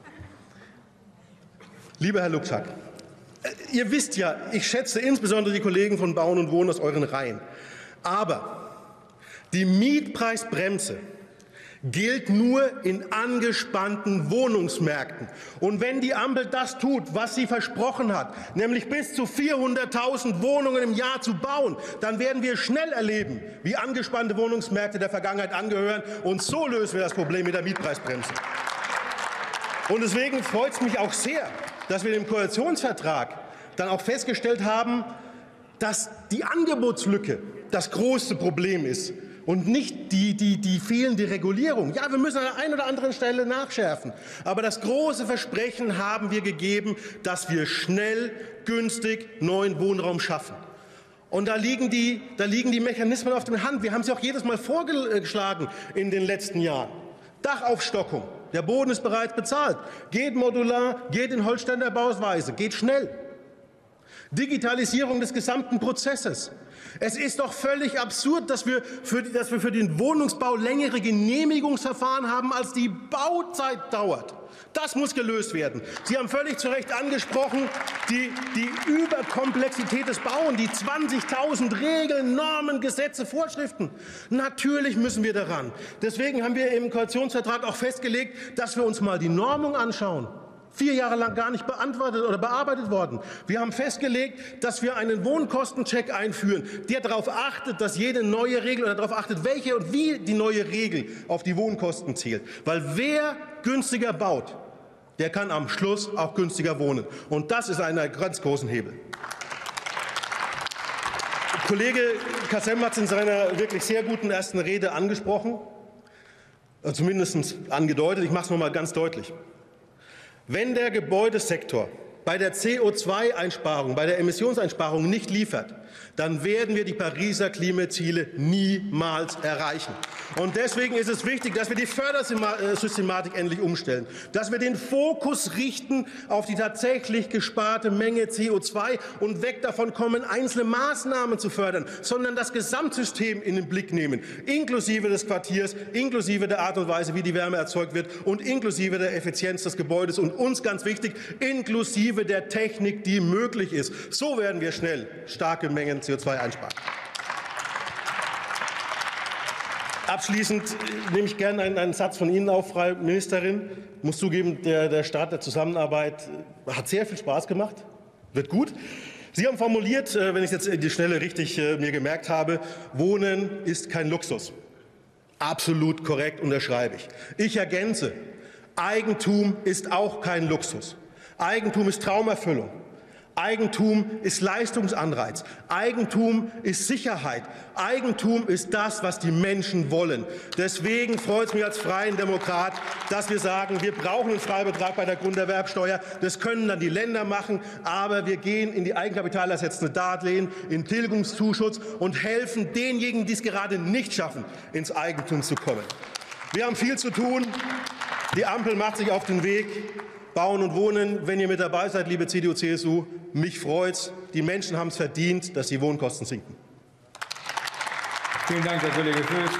Lieber Herr Lubschak, ihr wisst ja, ich schätze insbesondere die Kollegen von Bauen und Wohnen aus euren Reihen. Aber die Mietpreisbremse gilt nur in angespannten Wohnungsmärkten. Und wenn die Ampel das tut, was sie versprochen hat, nämlich bis zu vierhunderttausend Wohnungen im Jahr zu bauen, dann werden wir schnell erleben, wie angespannte Wohnungsmärkte der Vergangenheit angehören. Und so lösen wir das Problem mit der Mietpreisbremse. Und deswegen freut es mich auch sehr, dass wir im Koalitionsvertrag dann auch festgestellt haben, dass die Angebotslücke das große Problem ist. Und nicht die, die, die fehlende Regulierung. Ja, wir müssen an der einen oder anderen Stelle nachschärfen. Aber das große Versprechen haben wir gegeben, dass wir schnell, günstig neuen Wohnraum schaffen. Und da liegen die, da liegen die Mechanismen auf der Hand. Wir haben sie auch jedes Mal vorgeschlagen in den letzten Jahren. Dachaufstockung. Der Boden ist bereits bezahlt. Geht modular, geht in Holzständer Bauweise, geht schnell. Digitalisierung des gesamten Prozesses. Es ist doch völlig absurd, dass wir, für, dass wir für den Wohnungsbau längere Genehmigungsverfahren haben, als die Bauzeit dauert. Das muss gelöst werden. Sie haben völlig zu Recht angesprochen, die, die Überkomplexität des Bauens, die zwanzigtausend Regeln, Normen, Gesetze, Vorschriften. Natürlich müssen wir daran. Deswegen haben wir im Koalitionsvertrag auch festgelegt, dass wir uns mal die Normung anschauen. Vier Jahre lang gar nicht beantwortet oder bearbeitet worden. Wir haben festgelegt, dass wir einen Wohnkostencheck einführen, der darauf achtet, dass jede neue Regel oder darauf achtet, welche und wie die neue Regel auf die Wohnkosten zielt. Weil wer günstiger baut, der kann am Schluss auch günstiger wohnen. Und das ist ein ganz großen Hebel. Kollege Kassem hat es in seiner wirklich sehr guten ersten Rede angesprochen, zumindest angedeutet. Ich mache es noch mal ganz deutlich. Wenn der Gebäudesektor bei der C O zwei Einsparung, bei der Emissionseinsparung nicht liefert, dann werden wir die Pariser Klimaziele niemals erreichen. Und deswegen ist es wichtig, dass wir die Fördersystematik endlich umstellen, dass wir den Fokus richten auf die tatsächlich gesparte Menge C O zwei und weg davon kommen, einzelne Maßnahmen zu fördern, sondern das Gesamtsystem in den Blick nehmen, inklusive des Quartiers, inklusive der Art und Weise, wie die Wärme erzeugt wird und inklusive der Effizienz des Gebäudes und uns ganz wichtig, inklusive der Technik, die möglich ist. So werden wir schnell starke Mengen C O zwei einsparen. Abschließend nehme ich gerne einen, einen Satz von Ihnen auf, Frau Ministerin. Ich muss zugeben, der, der Start der Zusammenarbeit hat sehr viel Spaß gemacht, wird gut. Sie haben formuliert, wenn ich es jetzt in die Schnelle richtig mir gemerkt habe, Wohnen ist kein Luxus. Absolut korrekt, unterschreibe ich. Ich ergänze, Eigentum ist auch kein Luxus. Eigentum ist Traumerfüllung. Eigentum ist Leistungsanreiz. Eigentum ist Sicherheit. Eigentum ist das, was die Menschen wollen. Deswegen freut es mich als Freien Demokrat, dass wir sagen, wir brauchen einen Freibetrag bei der Grunderwerbsteuer. Das können dann die Länder machen. Aber wir gehen in die eigenkapitalersetzende Darlehen, in Tilgungszuschuss und helfen denjenigen, die es gerade nicht schaffen, ins Eigentum zu kommen. Wir haben viel zu tun. Die Ampel macht sich auf den Weg. Bauen und Wohnen, wenn ihr mit dabei seid, liebe C D U, C S U, mich freut's. Die Menschen haben es verdient, dass die Wohnkosten sinken. Vielen Dank, Herr Kollege Fürst.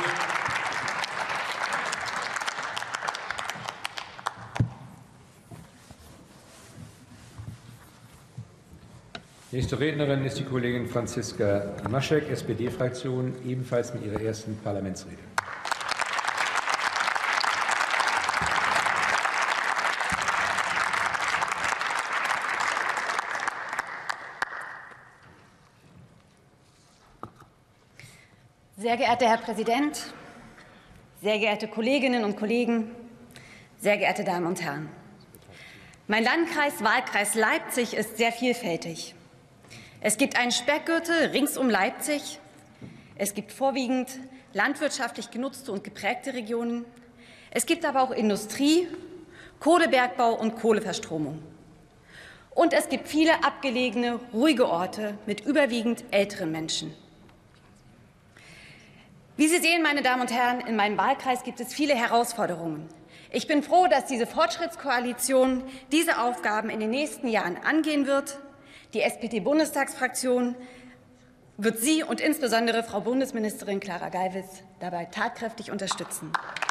Nächste Rednerin ist die Kollegin Franziska Maschek, S P D-Fraktion, ebenfalls mit ihrer ersten Parlamentsrede. Sehr geehrter Herr Präsident, sehr geehrte Kolleginnen und Kollegen, sehr geehrte Damen und Herren! Mein Landkreis, Wahlkreis Leipzig ist sehr vielfältig. Es gibt einen Speckgürtel rings um Leipzig. Es gibt vorwiegend landwirtschaftlich genutzte und geprägte Regionen. Es gibt aber auch Industrie, Kohlebergbau und Kohleverstromung. Und es gibt viele abgelegene, ruhige Orte mit überwiegend älteren Menschen. Wie Sie sehen, meine Damen und Herren, in meinem Wahlkreis gibt es viele Herausforderungen. Ich bin froh, dass diese Fortschrittskoalition diese Aufgaben in den nächsten Jahren angehen wird. Die S P D-Bundestagsfraktion wird Sie und insbesondere Frau Bundesministerin Clara Geiwitz dabei tatkräftig unterstützen.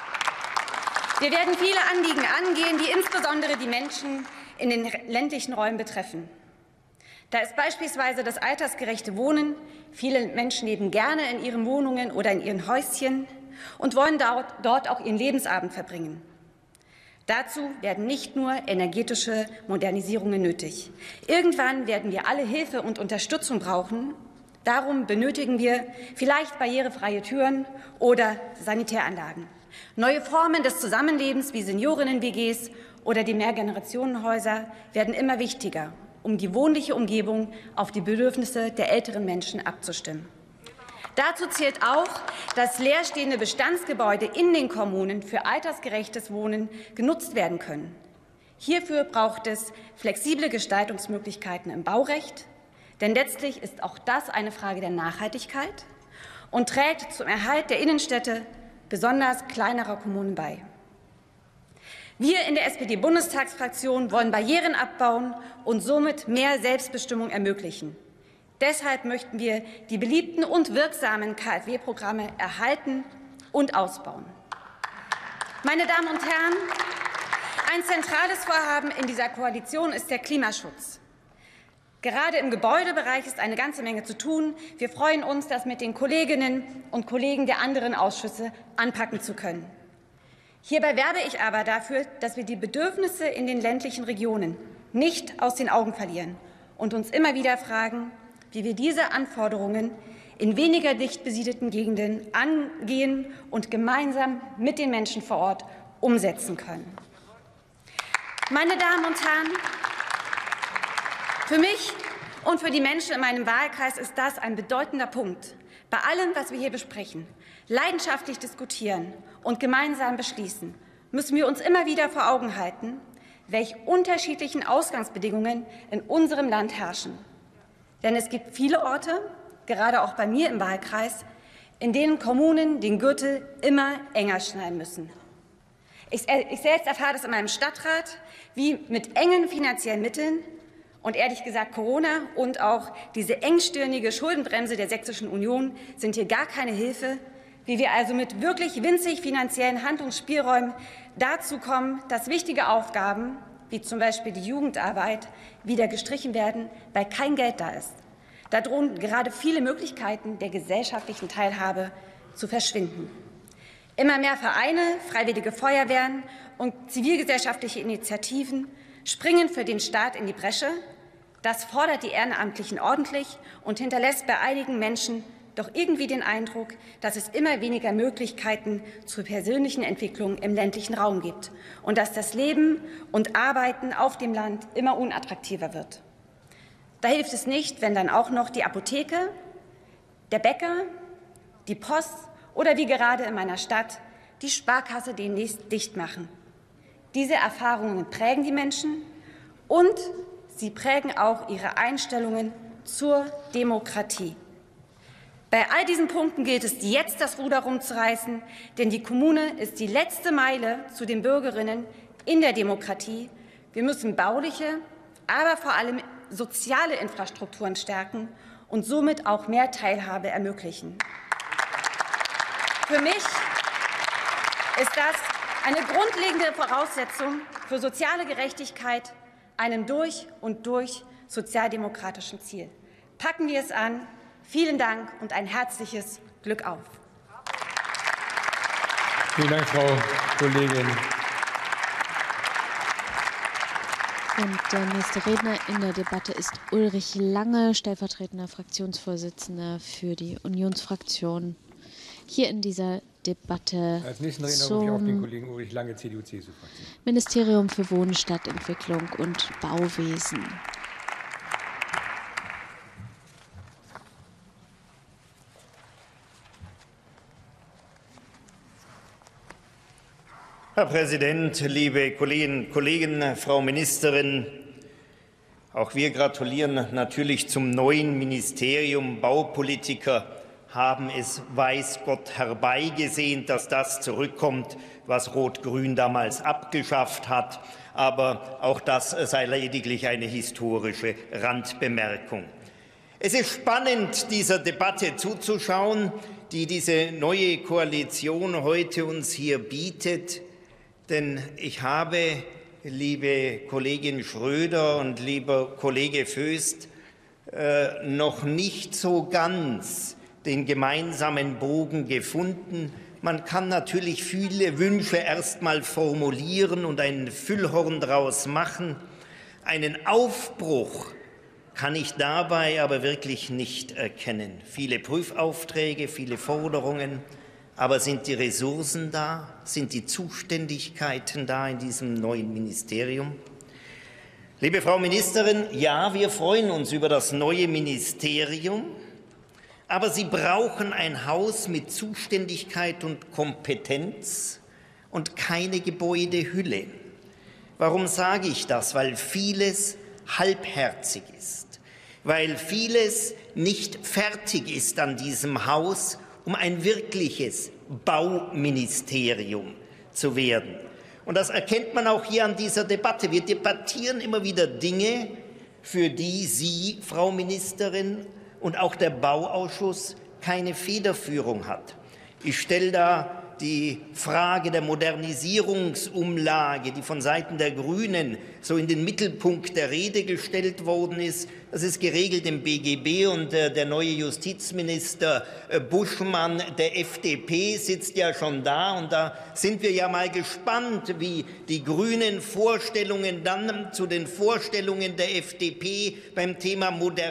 Wir werden viele Anliegen angehen, die insbesondere die Menschen in den ländlichen Räumen betreffen. Da ist beispielsweise das altersgerechte Wohnen. Viele Menschen leben gerne in ihren Wohnungen oder in ihren Häuschen und wollen dort auch ihren Lebensabend verbringen. Dazu werden nicht nur energetische Modernisierungen nötig. Irgendwann werden wir alle Hilfe und Unterstützung brauchen. Darum benötigen wir vielleicht barrierefreie Türen oder Sanitäranlagen. Neue Formen des Zusammenlebens wie Seniorinnen-W Gs oder die Mehrgenerationenhäuser werden immer wichtiger, um die wohnliche Umgebung auf die Bedürfnisse der älteren Menschen abzustimmen. Dazu zählt auch, dass leerstehende Bestandsgebäude in den Kommunen für altersgerechtes Wohnen genutzt werden können. Hierfür braucht es flexible Gestaltungsmöglichkeiten im Baurecht, denn letztlich ist auch das eine Frage der Nachhaltigkeit und trägt zum Erhalt der Innenstädte besonders kleinerer Kommunen bei. Wir in der S P D-Bundestagsfraktion wollen Barrieren abbauen und somit mehr Selbstbestimmung ermöglichen. Deshalb möchten wir die beliebten und wirksamen K f W-Programme erhalten und ausbauen. Meine Damen und Herren, ein zentrales Vorhaben in dieser Koalition ist der Klimaschutz. Gerade im Gebäudebereich ist eine ganze Menge zu tun. Wir freuen uns, das mit den Kolleginnen und Kollegen der anderen Ausschüsse anpacken zu können. Hierbei werbe ich aber dafür, dass wir die Bedürfnisse in den ländlichen Regionen nicht aus den Augen verlieren und uns immer wieder fragen, wie wir diese Anforderungen in weniger dicht besiedelten Gegenden angehen und gemeinsam mit den Menschen vor Ort umsetzen können. Meine Damen und Herren, für mich und für die Menschen in meinem Wahlkreis ist das ein bedeutender Punkt. Bei allem, was wir hier besprechen, leidenschaftlich diskutieren und gemeinsam beschließen, müssen wir uns immer wieder vor Augen halten, welche unterschiedlichen Ausgangsbedingungen in unserem Land herrschen. Denn es gibt viele Orte, gerade auch bei mir im Wahlkreis, in denen Kommunen den Gürtel immer enger schneiden müssen. Ich, ich selbst erfahre das in meinem Stadtrat, wie mit engen finanziellen Mitteln und ehrlich gesagt Corona und auch diese engstirnige Schuldenbremse der Sächsischen Union sind hier gar keine Hilfe, wie wir also mit wirklich winzig finanziellen Handlungsspielräumen dazu kommen, dass wichtige Aufgaben, wie zum Beispiel die Jugendarbeit, wieder gestrichen werden, weil kein Geld da ist. Da drohen gerade viele Möglichkeiten der gesellschaftlichen Teilhabe zu verschwinden. Immer mehr Vereine, freiwillige Feuerwehren und zivilgesellschaftliche Initiativen springen für den Staat in die Bresche. Das fordert die Ehrenamtlichen ordentlich und hinterlässt bei einigen Menschen doch irgendwie den Eindruck, dass es immer weniger Möglichkeiten zur persönlichen Entwicklung im ländlichen Raum gibt und dass das Leben und Arbeiten auf dem Land immer unattraktiver wird. Da hilft es nicht, wenn dann auch noch die Apotheke, der Bäcker, die Post oder wie gerade in meiner Stadt die Sparkasse demnächst dicht machen. Diese Erfahrungen prägen die Menschen und sie prägen auch ihre Einstellungen zur Demokratie. Bei all diesen Punkten gilt es, jetzt das Ruder rumzureißen, denn die Kommune ist die letzte Meile zu den Bürgerinnen in der Demokratie. Wir müssen bauliche, aber vor allem soziale Infrastrukturen stärken und somit auch mehr Teilhabe ermöglichen. Für mich ist das eine grundlegende Voraussetzung für soziale Gerechtigkeit, einem durch und durch sozialdemokratischen Ziel. Packen wir es an. Vielen Dank und ein herzliches Glück auf. Vielen Dank, Frau Kollegin. Und der nächste Redner in der Debatte ist Ulrich Lange, stellvertretender Fraktionsvorsitzender für die Unionsfraktion. Hier in dieser Debatte Als nächsten Redner rufe ich auf den Kollegen Ulrich Lange, C D U C S U-Fraktion. Ministerium für Wohnen, Stadtentwicklung und Bauwesen. Herr Präsident, liebe Kolleginnen und Kollegen, Frau Ministerin! Auch wir gratulieren natürlich zum neuen Ministerium. Baupolitiker haben es, weiß Gott, herbeigesehnt, dass das zurückkommt, was Rot-Grün damals abgeschafft hat. Aber auch das sei lediglich eine historische Randbemerkung. Es ist spannend, dieser Debatte zuzuschauen, die diese neue Koalition heute uns hier bietet. Denn ich habe, liebe Kollegin Schröder und lieber Kollege Voest, äh, noch nicht so ganz den gemeinsamen Bogen gefunden. Man kann natürlich viele Wünsche erst mal formulieren und ein Füllhorn daraus machen. Einen Aufbruch kann ich dabei aber wirklich nicht erkennen. Viele Prüfaufträge, viele Forderungen. Aber sind die Ressourcen da? Sind die Zuständigkeiten da in diesem neuen Ministerium? Liebe Frau Ministerin, ja, wir freuen uns über das neue Ministerium, aber Sie brauchen ein Haus mit Zuständigkeit und Kompetenz und keine Gebäudehülle. Warum sage ich das? Weil vieles halbherzig ist, weil vieles nicht fertig ist an diesem Haus, um ein wirkliches Bauministerium zu werden. Und das erkennt man auch hier an dieser Debatte. Wir debattieren immer wieder Dinge, für die Sie, Frau Ministerin, und auch der Bauausschuss keine Federführung hat. Ich stelle da die Frage der Modernisierungsumlage, die von Seiten der Grünen so in den Mittelpunkt der Rede gestellt worden ist. Das ist geregelt im B G B und äh, der neue Justizminister äh, Buschmann der F D P sitzt ja schon da. Und da sind wir ja mal gespannt, wie die grünen Vorstellungen dann zu den Vorstellungen der F D P beim Thema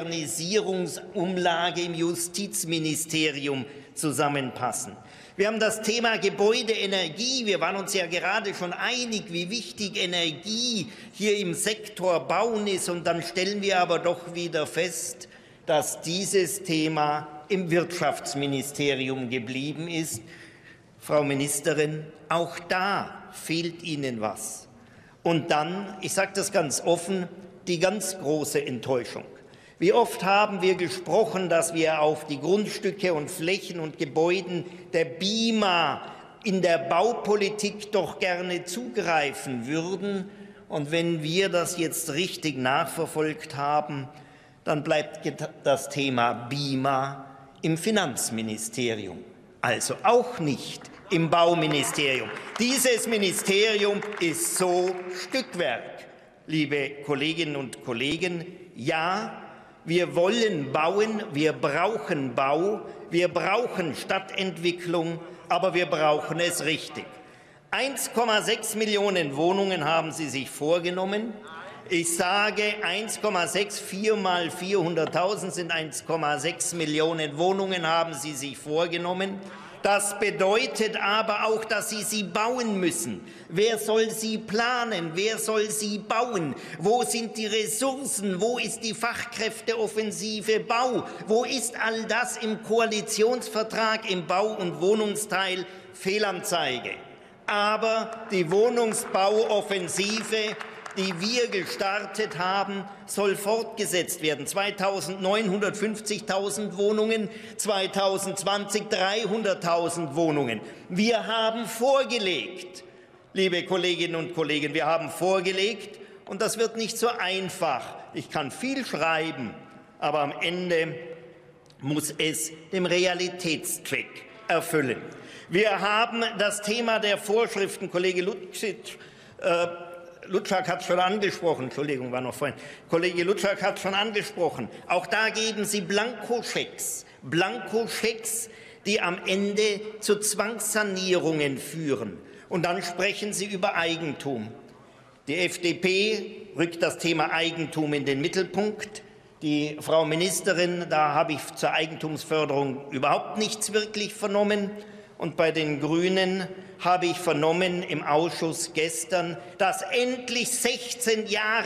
Modernisierungsumlage im Justizministerium zusammenpassen. Wir haben das Thema Gebäudeenergie. Wir waren uns ja gerade schon einig, wie wichtig Energie hier im Sektor Bauen ist. Und dann stellen wir aber doch wieder fest, dass dieses Thema im Wirtschaftsministerium geblieben ist. Frau Ministerin, auch da fehlt Ihnen was. Und dann, ich sage das ganz offen, die ganz große Enttäuschung. Wie oft haben wir gesprochen, dass wir auf die Grundstücke und Flächen und Gebäuden der B I M A in der Baupolitik doch gerne zugreifen würden. Und wenn wir das jetzt richtig nachverfolgt haben, dann bleibt das Thema B I M A im Finanzministerium, also auch nicht im Bauministerium. Dieses Ministerium ist so Stückwerk, liebe Kolleginnen und Kollegen. Ja, wir wollen bauen, wir brauchen Bau, wir brauchen Stadtentwicklung, aber wir brauchen es richtig. eins Komma sechs Millionen Wohnungen haben Sie sich vorgenommen. Ich sage eins Komma sechs, vier mal vierhunderttausend sind eins Komma sechs Millionen Wohnungen haben Sie sich vorgenommen. Das bedeutet aber auch, dass Sie sie bauen müssen. Wer soll sie planen? Wer soll sie bauen? Wo sind die Ressourcen? Wo ist die Fachkräfteoffensive Bau? Wo ist all das im Koalitionsvertrag im Bau- und Wohnungsteil? Fehlanzeige. Aber die Wohnungsbauoffensive die wir gestartet haben, soll fortgesetzt werden. zweitausendneunhundertfünfzigtausend Wohnungen, zweitausendzwanzig dreihunderttausend Wohnungen. Wir haben vorgelegt, liebe Kolleginnen und Kollegen, wir haben vorgelegt, und das wird nicht so einfach. Ich kann viel schreiben, aber am Ende muss es dem Realitätscheck erfüllen. Wir haben das Thema der Vorschriften, Kollege Lutschik, äh, Lutschak hat es schon angesprochen, Entschuldigung, war noch vorhin, Kollege Lutschak hat es schon angesprochen. Auch da geben Sie Blankoschecks, Blankoschecks, die am Ende zu Zwangssanierungen führen. Und dann sprechen Sie über Eigentum. Die F D P rückt das Thema Eigentum in den Mittelpunkt. Die Frau Ministerin, da habe ich zur Eigentumsförderung überhaupt nichts wirklich vernommen. Und bei den Grünen habe ich vernommen im Ausschuss gestern, dass endlich sechzehn Jahre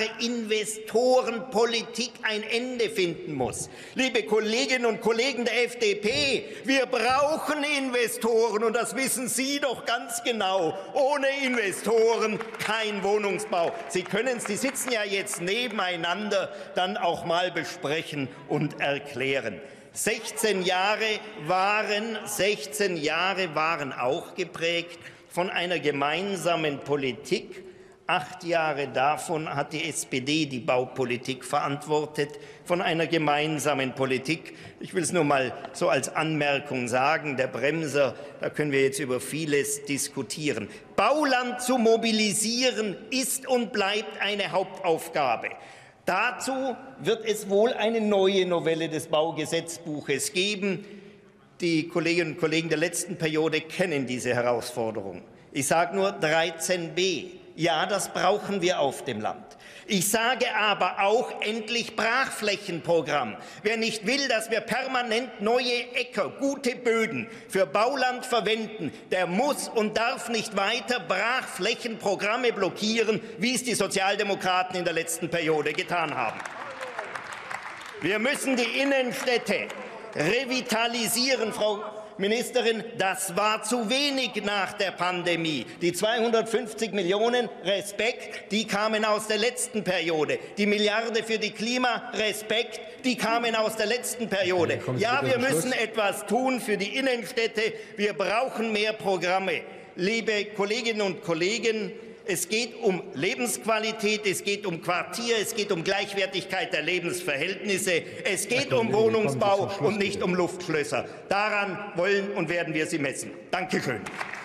Investorenpolitik ein Ende finden muss. Liebe Kolleginnen und Kollegen der F D P, wir brauchen Investoren, und das wissen Sie doch ganz genau. Ohne Investoren kein Wohnungsbau. Sie können es, die sitzen ja jetzt nebeneinander, dann auch mal besprechen und erklären. sechzehn Jahre waren, sechzehn Jahre waren auch geprägt von einer gemeinsamen Politik. Acht Jahre davon hat die S P D die Baupolitik verantwortet, von einer gemeinsamen Politik. Ich will es nur mal so als Anmerkung sagen, der Bremser, da können wir jetzt über vieles diskutieren. Bauland zu mobilisieren ist und bleibt eine Hauptaufgabe. Dazu wird es wohl eine neue Novelle des Baugesetzbuches geben. Die Kolleginnen und Kollegen der letzten Periode kennen diese Herausforderung. Ich sage nur dreizehn b. Ja, das brauchen wir auf dem Land. Ich sage aber auch endlich Brachflächenprogramm. Wer nicht will, dass wir permanent neue Äcker, gute Böden für Bauland verwenden, der muss und darf nicht weiter Brachflächenprogramme blockieren, wie es die Sozialdemokraten in der letzten Periode getan haben. Wir müssen die Innenstädte revitalisieren, Frau Ministerin, das war zu wenig nach der Pandemie. Die zweihundertfünfzig Millionen, Respekt, die kamen aus der letzten Periode. Die Milliarde für die Klima, Respekt, die kamen aus der letzten Periode. Ja, wir müssen etwas tun für die Innenstädte. Wir brauchen mehr Programme. Liebe Kolleginnen und Kollegen, es geht um Lebensqualität, es geht um Quartier, es geht um Gleichwertigkeit der Lebensverhältnisse, es geht um Wohnungsbau und nicht um Luftschlösser. Daran wollen und werden wir Sie messen. Danke schön.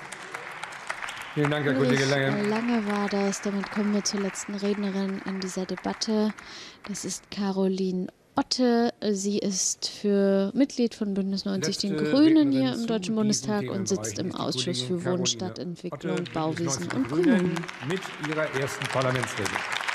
Vielen Dank, Herr Kollege Lange. Lange war das. Damit kommen wir zur letzten Rednerin in dieser Debatte. Das ist Caroline Otte. Sie ist für Mitglied von Bündnis neunzig Den Grünen hier im Deutschen Bundestag und sitzt im Ausschuss für Wohnen, Stadtentwicklung, Bauwesen und Kommunen. Mit ihrer ersten Parlamentsrede.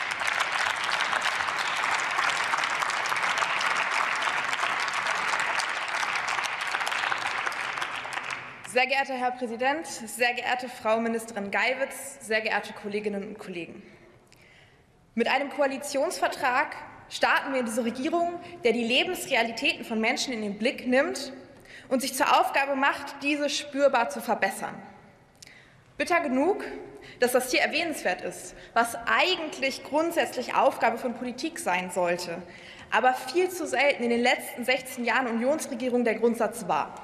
Sehr geehrter Herr Präsident, sehr geehrte Frau Ministerin Geiwitz, sehr geehrte Kolleginnen und Kollegen! Mit einem Koalitionsvertrag starten wir in diese Regierung, der die Lebensrealitäten von Menschen in den Blick nimmt und sich zur Aufgabe macht, diese spürbar zu verbessern. Bitter genug, dass das hier erwähnenswert ist, was eigentlich grundsätzlich Aufgabe von Politik sein sollte, aber viel zu selten in den letzten sechzehn Jahren Unionsregierung der Grundsatz war.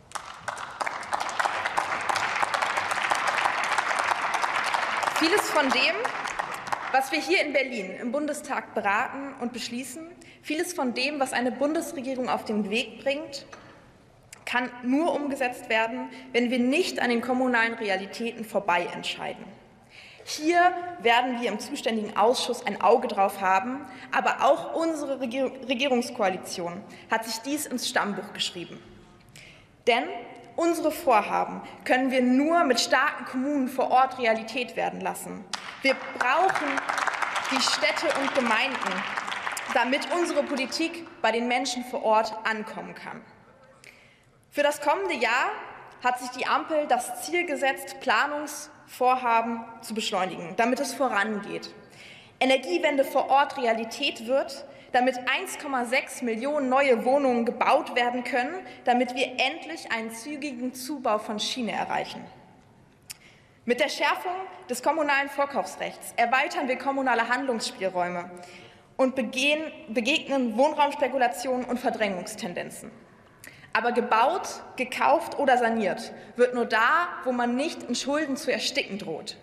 Vieles von dem, was wir hier in Berlin im Bundestag beraten und beschließen, vieles von dem, was eine Bundesregierung auf den Weg bringt, kann nur umgesetzt werden, wenn wir nicht an den kommunalen Realitäten vorbei entscheiden. Hier werden wir im zuständigen Ausschuss ein Auge drauf haben, aber auch unsere Regierungskoalition hat sich dies ins Stammbuch geschrieben. Denn unsere Vorhaben können wir nur mit starken Kommunen vor Ort Realität werden lassen. Wir brauchen die Städte und Gemeinden, damit unsere Politik bei den Menschen vor Ort ankommen kann. Für das kommende Jahr hat sich die Ampel das Ziel gesetzt, Planungsvorhaben zu beschleunigen, damit es vorangeht. Energiewende vor Ort Realität wird, damit eins Komma sechs Millionen neue Wohnungen gebaut werden können, damit wir endlich einen zügigen Zubau von Schiene erreichen. Mit der Schärfung des kommunalen Vorkaufsrechts erweitern wir kommunale Handlungsspielräume und begehen, begegnen Wohnraumspekulationen und Verdrängungstendenzen. Aber gebaut, gekauft oder saniert wird nur da, wo man nicht in Schulden zu ersticken droht.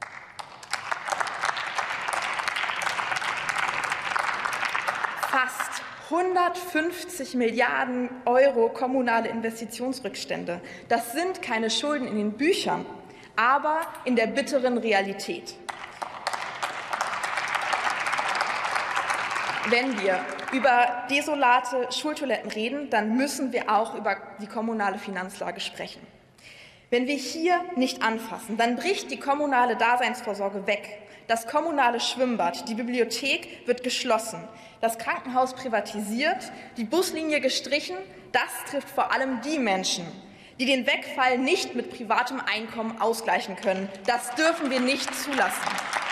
Fast hundertfünfzig Milliarden Euro kommunale Investitionsrückstände. Das sind keine Schulden in den Büchern, aber in der bitteren Realität. Wenn wir über desolate Schultoiletten reden, dann müssen wir auch über die kommunale Finanzlage sprechen. Wenn wir hier nicht anfassen, dann bricht die kommunale Daseinsvorsorge weg. Das kommunale Schwimmbad, die Bibliothek wird geschlossen, das Krankenhaus privatisiert, die Buslinie gestrichen. Das trifft vor allem die Menschen, die den Wegfall nicht mit privatem Einkommen ausgleichen können. Das dürfen wir nicht zulassen.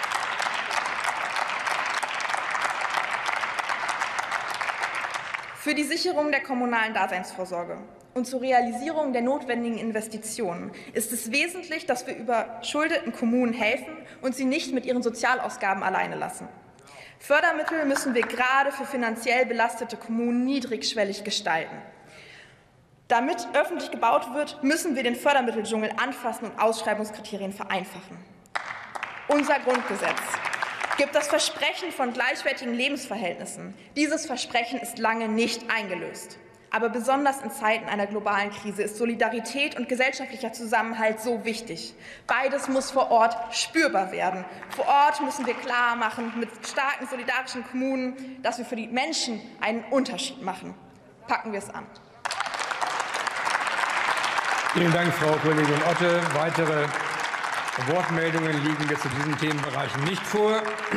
Für die Sicherung der kommunalen Daseinsvorsorge und zur Realisierung der notwendigen Investitionen ist es wesentlich, dass wir überschuldeten Kommunen helfen und sie nicht mit ihren Sozialausgaben alleine lassen. Fördermittel müssen wir gerade für finanziell belastete Kommunen niedrigschwellig gestalten. Damit öffentlich gebaut wird, müssen wir den Fördermitteldschungel anfassen und Ausschreibungskriterien vereinfachen. Unser Grundgesetz gibt das Versprechen von gleichwertigen Lebensverhältnissen. Dieses Versprechen ist lange nicht eingelöst. Aber besonders in Zeiten einer globalen Krise ist Solidarität und gesellschaftlicher Zusammenhalt so wichtig. Beides muss vor Ort spürbar werden. Vor Ort müssen wir klar machen, mit starken solidarischen Kommunen, dass wir für die Menschen einen Unterschied machen. Packen wir es an. Vielen Dank, Frau Kollegin Otte. Weitere Wortmeldungen liegen jetzt zu diesen Themenbereichen nicht vor.